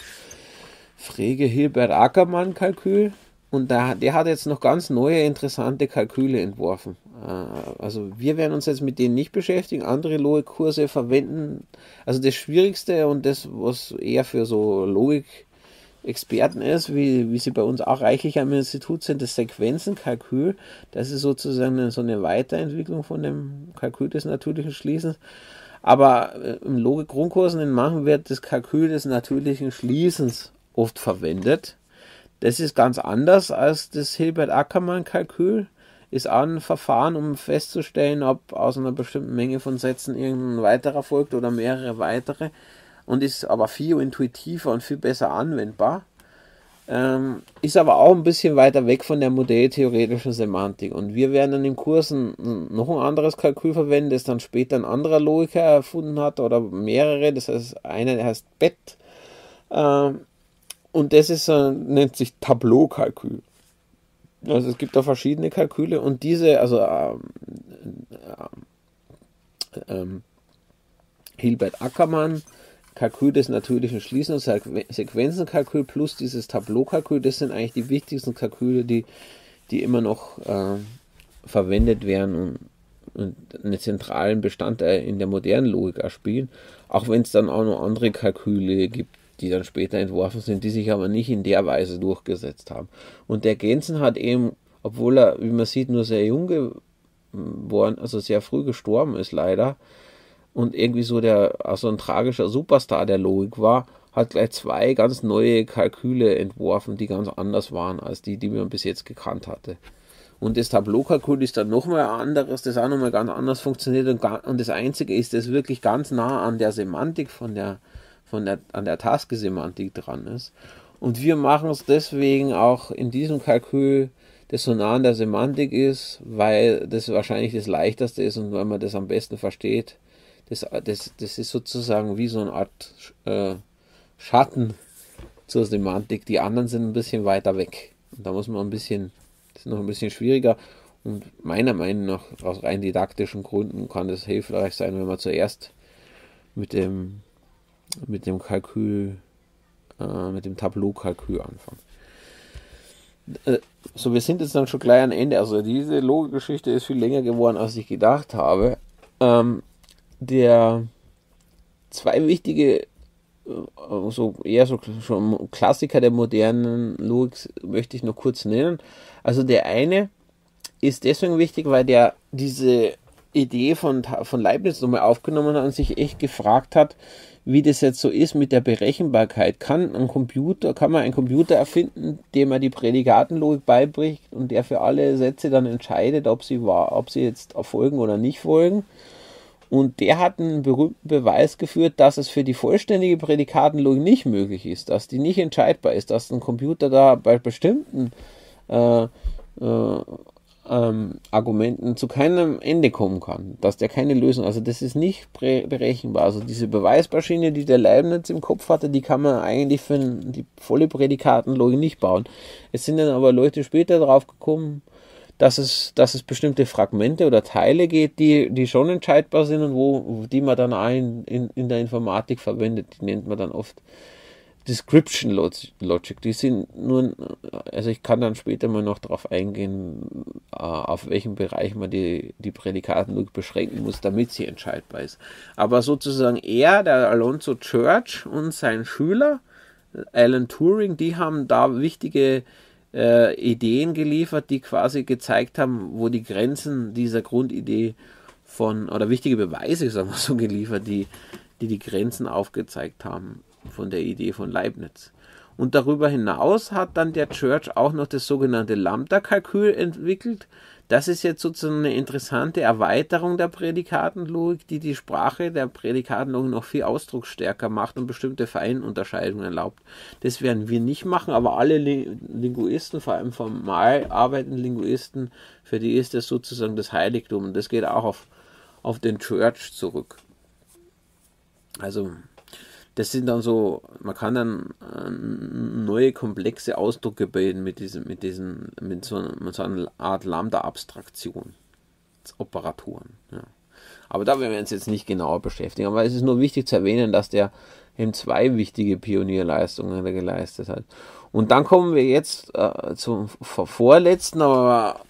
Frege-Hilbert-Ackermann-Kalkül. Und der hat jetzt noch ganz neue, interessante Kalküle entworfen. Also wir werden uns jetzt mit denen nicht beschäftigen. Andere Logikkurse verwenden, also das Schwierigste und das, was eher für so Logikexperten ist, wie sie bei uns auch reichlich am Institut sind, das Sequenzenkalkül. Das ist sozusagen so eine Weiterentwicklung von dem Kalkül des natürlichen Schließens. Aber im Logik-Grundkursen in manchen wird das Kalkül des natürlichen Schließens oft verwendet. Das ist ganz anders als das Hilbert-Ackermann-Kalkül. Ist auch ein Verfahren, um festzustellen, ob aus einer bestimmten Menge von Sätzen irgendein weiterer folgt oder mehrere weitere. Und ist aber viel intuitiver und viel besser anwendbar. Ist aber auch ein bisschen weiter weg von der modelltheoretischen Semantik. Und wir werden dann im Kurs noch ein anderes Kalkül verwenden, das dann später ein anderer Logiker erfunden hat oder mehrere. Das heißt, einer, der heißt Bett. Und das ist, nennt sich Tableau-Kalkül. Also es gibt da verschiedene Kalküle und diese, also Hilbert Ackermann, Kalkül des natürlichen Schließens, Sequenzenkalkül plus dieses Tableau-Kalkül, das sind eigentlich die wichtigsten Kalküle, die immer noch verwendet werden und einen zentralen Bestandteil in der modernen Logik erspielen, auch wenn es dann auch noch andere Kalküle gibt, die dann später entworfen sind, die sich aber nicht in der Weise durchgesetzt haben. Und der Gentzen hat eben, obwohl er, wie man sieht, nur sehr jung geworden, also sehr früh gestorben ist leider, und irgendwie so ein tragischer Superstar der Logik war, hat gleich zwei ganz neue Kalküle entworfen, die ganz anders waren als die man bis jetzt gekannt hatte. Und das Tableau-Kalkül ist dann nochmal anderes, das auch nochmal ganz anders funktioniert und das Einzige ist, das wirklich ganz nah an der Semantik an der Tarski-Semantik dran ist. Und wir machen es deswegen auch in diesem Kalkül, das so nah an der Semantik ist, weil das wahrscheinlich das Leichteste ist und weil man das am besten versteht. Das ist sozusagen wie so eine Art Schatten zur Semantik. Die anderen sind ein bisschen weiter weg. Und da muss man das ist noch ein bisschen schwieriger. Und meiner Meinung nach, aus rein didaktischen Gründen, kann es hilfreich sein, wenn man zuerst mit dem Kalkül, mit dem Tableau-Kalkül anfangen. so, wir sind jetzt dann schon gleich am Ende. Also diese Logikgeschichte ist viel länger geworden, als ich gedacht habe. Der zwei wichtige, so eher so schon Klassiker der modernen Logik möchte ich noch kurz nennen. Also der eine ist deswegen wichtig, weil der diese Idee von Leibniz nochmal aufgenommen hat und sich echt gefragt hat, wie das jetzt so ist mit der Berechenbarkeit. Kann man einen Computer erfinden, dem man die Prädikatenlogik beibringt und der für alle Sätze dann entscheidet, ob sie jetzt erfolgen oder nicht folgen? Und der hat einen berühmten Beweis geführt, dass es für die vollständige Prädikatenlogik nicht möglich ist, dass die nicht entscheidbar ist, dass ein Computer da bei bestimmten Argumenten zu keinem Ende kommen kann, dass der keine Lösung, also das ist nicht berechenbar. Also diese Beweismaschine, die der Leibniz im Kopf hatte, die kann man eigentlich für die volle Prädikatenlogik nicht bauen. Es sind dann aber Leute später drauf gekommen, dass es bestimmte Fragmente oder Teile geht, die schon entscheidbar sind und die man dann auch in der Informatik verwendet. Die nennt man dann oft Description Logic. Die sind nur, also ich kann dann später mal noch darauf eingehen, auf welchen Bereich man die Prädikatenlogik beschränken muss, damit sie entscheidbar ist. Aber sozusagen der Alonzo Church und sein Schüler Alan Turing, die haben da wichtige Ideen geliefert, die quasi gezeigt haben, wo die Grenzen dieser Grundidee oder wichtige Beweise, sagen wir so, geliefert, die Grenzen aufgezeigt haben von der Idee von Leibniz. Und darüber hinaus hat dann der Church auch noch das sogenannte Lambda-Kalkül entwickelt. Das ist jetzt sozusagen eine interessante Erweiterung der Prädikatenlogik, die Sprache der Prädikatenlogik noch viel ausdrucksstärker macht und bestimmte Feinunterscheidungen erlaubt. Das werden wir nicht machen, aber alle Linguisten, vor allem formal arbeitende Linguisten, für die ist das sozusagen das Heiligtum. Und das geht auch auf den Church zurück. Also das sind dann so, man kann dann neue komplexe Ausdrücke bilden mit so einer Art Lambda-Abstraktion, Operatoren. Ja. Aber da werden wir uns jetzt nicht genauer beschäftigen. Aber es ist nur wichtig zu erwähnen, dass der eben zwei wichtige Pionierleistungen geleistet hat. Und dann kommen wir jetzt zum vorletzten, aber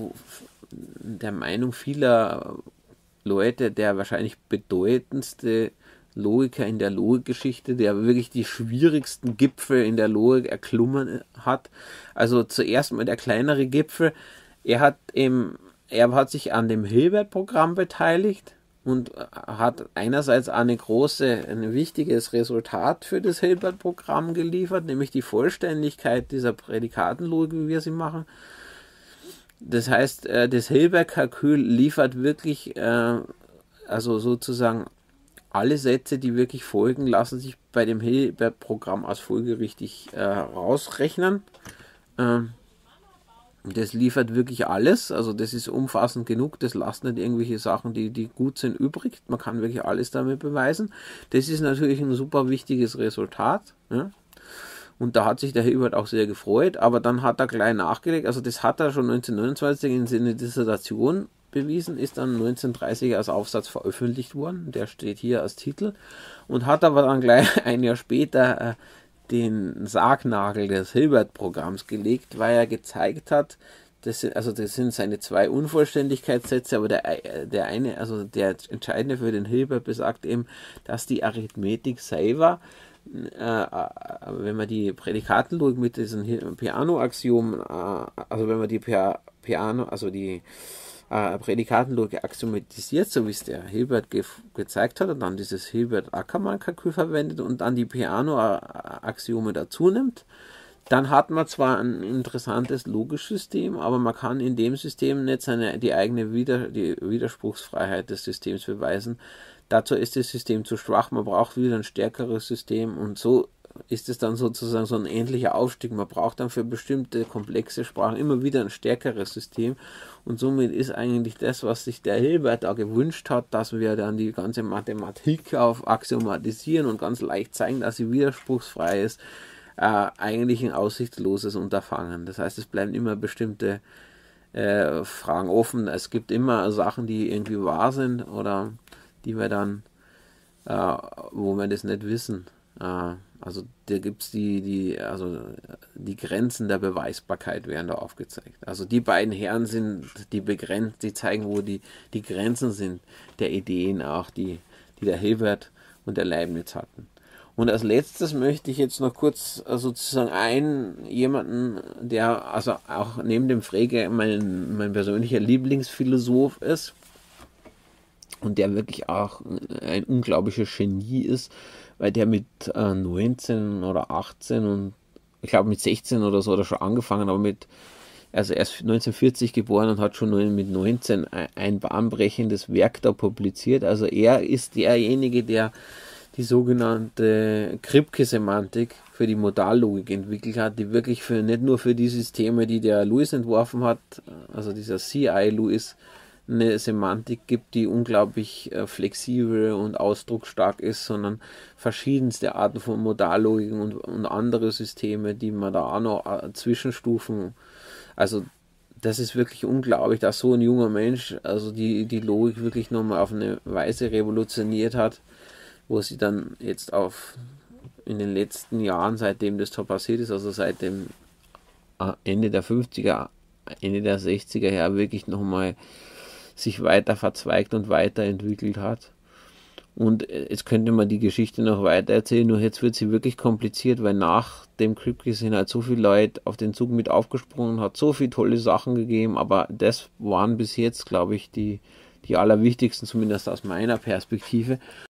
der Meinung vieler Leute der wahrscheinlich bedeutendste Logiker in der Logikgeschichte, der wirklich die schwierigsten Gipfel in der Logik erklommen hat. Also zuerst mal der kleinere Gipfel. Er hat sich an dem Hilbert-Programm beteiligt und hat einerseits ein wichtiges Resultat für das Hilbert-Programm geliefert, nämlich die Vollständigkeit dieser Prädikatenlogik, wie wir sie machen. Das heißt, das Hilbert-Kalkül liefert wirklich, also sozusagen alle Sätze, die wirklich folgen, lassen sich bei dem Hilbert-Programm als folgerichtig rausrechnen. Das liefert wirklich alles, also das ist umfassend genug, das lässt nicht irgendwelche Sachen, die gut sind, übrig. Man kann wirklich alles damit beweisen. Das ist natürlich ein super wichtiges Resultat. Ja? Und da hat sich der Hilbert auch sehr gefreut, aber dann hat er gleich nachgelegt, also das hat er schon 1929 in seiner Dissertation bewiesen, ist dann 1930 als Aufsatz veröffentlicht worden, der steht hier als Titel, und hat aber dann gleich ein Jahr später den Sargnagel des Hilbert-Programms gelegt, weil er gezeigt hat, das sind seine zwei Unvollständigkeitssätze, aber der eine, also der entscheidende für den Hilbert besagt eben, dass die Arithmetik selber, wenn man die Prädikatenlogik mit diesen Peano-Axiomen, also wenn man die Prädikatenlogik axiomatisiert, so wie es der Hilbert gezeigt hat, und dann dieses Hilbert-Ackermann-Kalkül verwendet und dann die Peano-Axiome dazu nimmt, dann hat man zwar ein interessantes logisches System, aber man kann in dem System nicht die Widerspruchsfreiheit des Systems beweisen. Dazu ist das System zu schwach, man braucht wieder ein stärkeres System, und so ist es dann sozusagen so ein ähnlicher Aufstieg. Man braucht dann für bestimmte komplexe Sprachen immer wieder ein stärkeres System, und somit ist eigentlich das, was sich der Hilbert da gewünscht hat, dass wir dann die ganze Mathematik auf axiomatisieren und ganz leicht zeigen, dass sie widerspruchsfrei ist, eigentlich ein aussichtsloses Unterfangen. Das heißt, es bleiben immer bestimmte Fragen offen. Es gibt immer Sachen, die irgendwie wahr sind oder die wir dann, wo wir das nicht wissen. Also da gibt es also die Grenzen der Beweisbarkeit werden da aufgezeigt. Also die beiden Herren sind die begrenzt, die zeigen, wo die Grenzen sind der Ideen auch, die der Hilbert und der Leibniz hatten. Und als letztes möchte ich jetzt noch kurz sozusagen jemanden, der also auch neben dem Frege mein persönlicher Lieblingsphilosoph ist und der wirklich auch ein unglaubliches Genie ist, weil der mit 19 oder 18 und ich glaube mit 16 oder so hat er schon angefangen, aber also er ist 1940 geboren und hat schon mit 19 ein bahnbrechendes Werk da publiziert. Also er ist derjenige, der die sogenannte Kripke-Semantik für die Modallogik entwickelt hat, die wirklich nicht nur für die Systeme, die der Lewis entworfen hat, also dieser C.I. Lewis, eine Semantik gibt, die unglaublich flexibel und ausdrucksstark ist, sondern verschiedenste Arten von Modallogiken und andere Systeme, die man da auch noch Zwischenstufen, also das ist wirklich unglaublich, dass so ein junger Mensch also die Logik wirklich nochmal auf eine Weise revolutioniert hat, wo sie dann jetzt in den letzten Jahren, seitdem das da passiert ist, also seit dem Ende der 50er, Ende der 60er her wirklich nochmal sich weiter verzweigt und weiterentwickelt hat. Und jetzt könnte man die Geschichte noch weiter erzählen, nur jetzt wird sie wirklich kompliziert, weil nach dem Kripke sind halt so viele Leute auf den Zug mit aufgesprungen, hat so viele tolle Sachen gegeben, aber das waren bis jetzt, glaube ich, die allerwichtigsten, zumindest aus meiner Perspektive.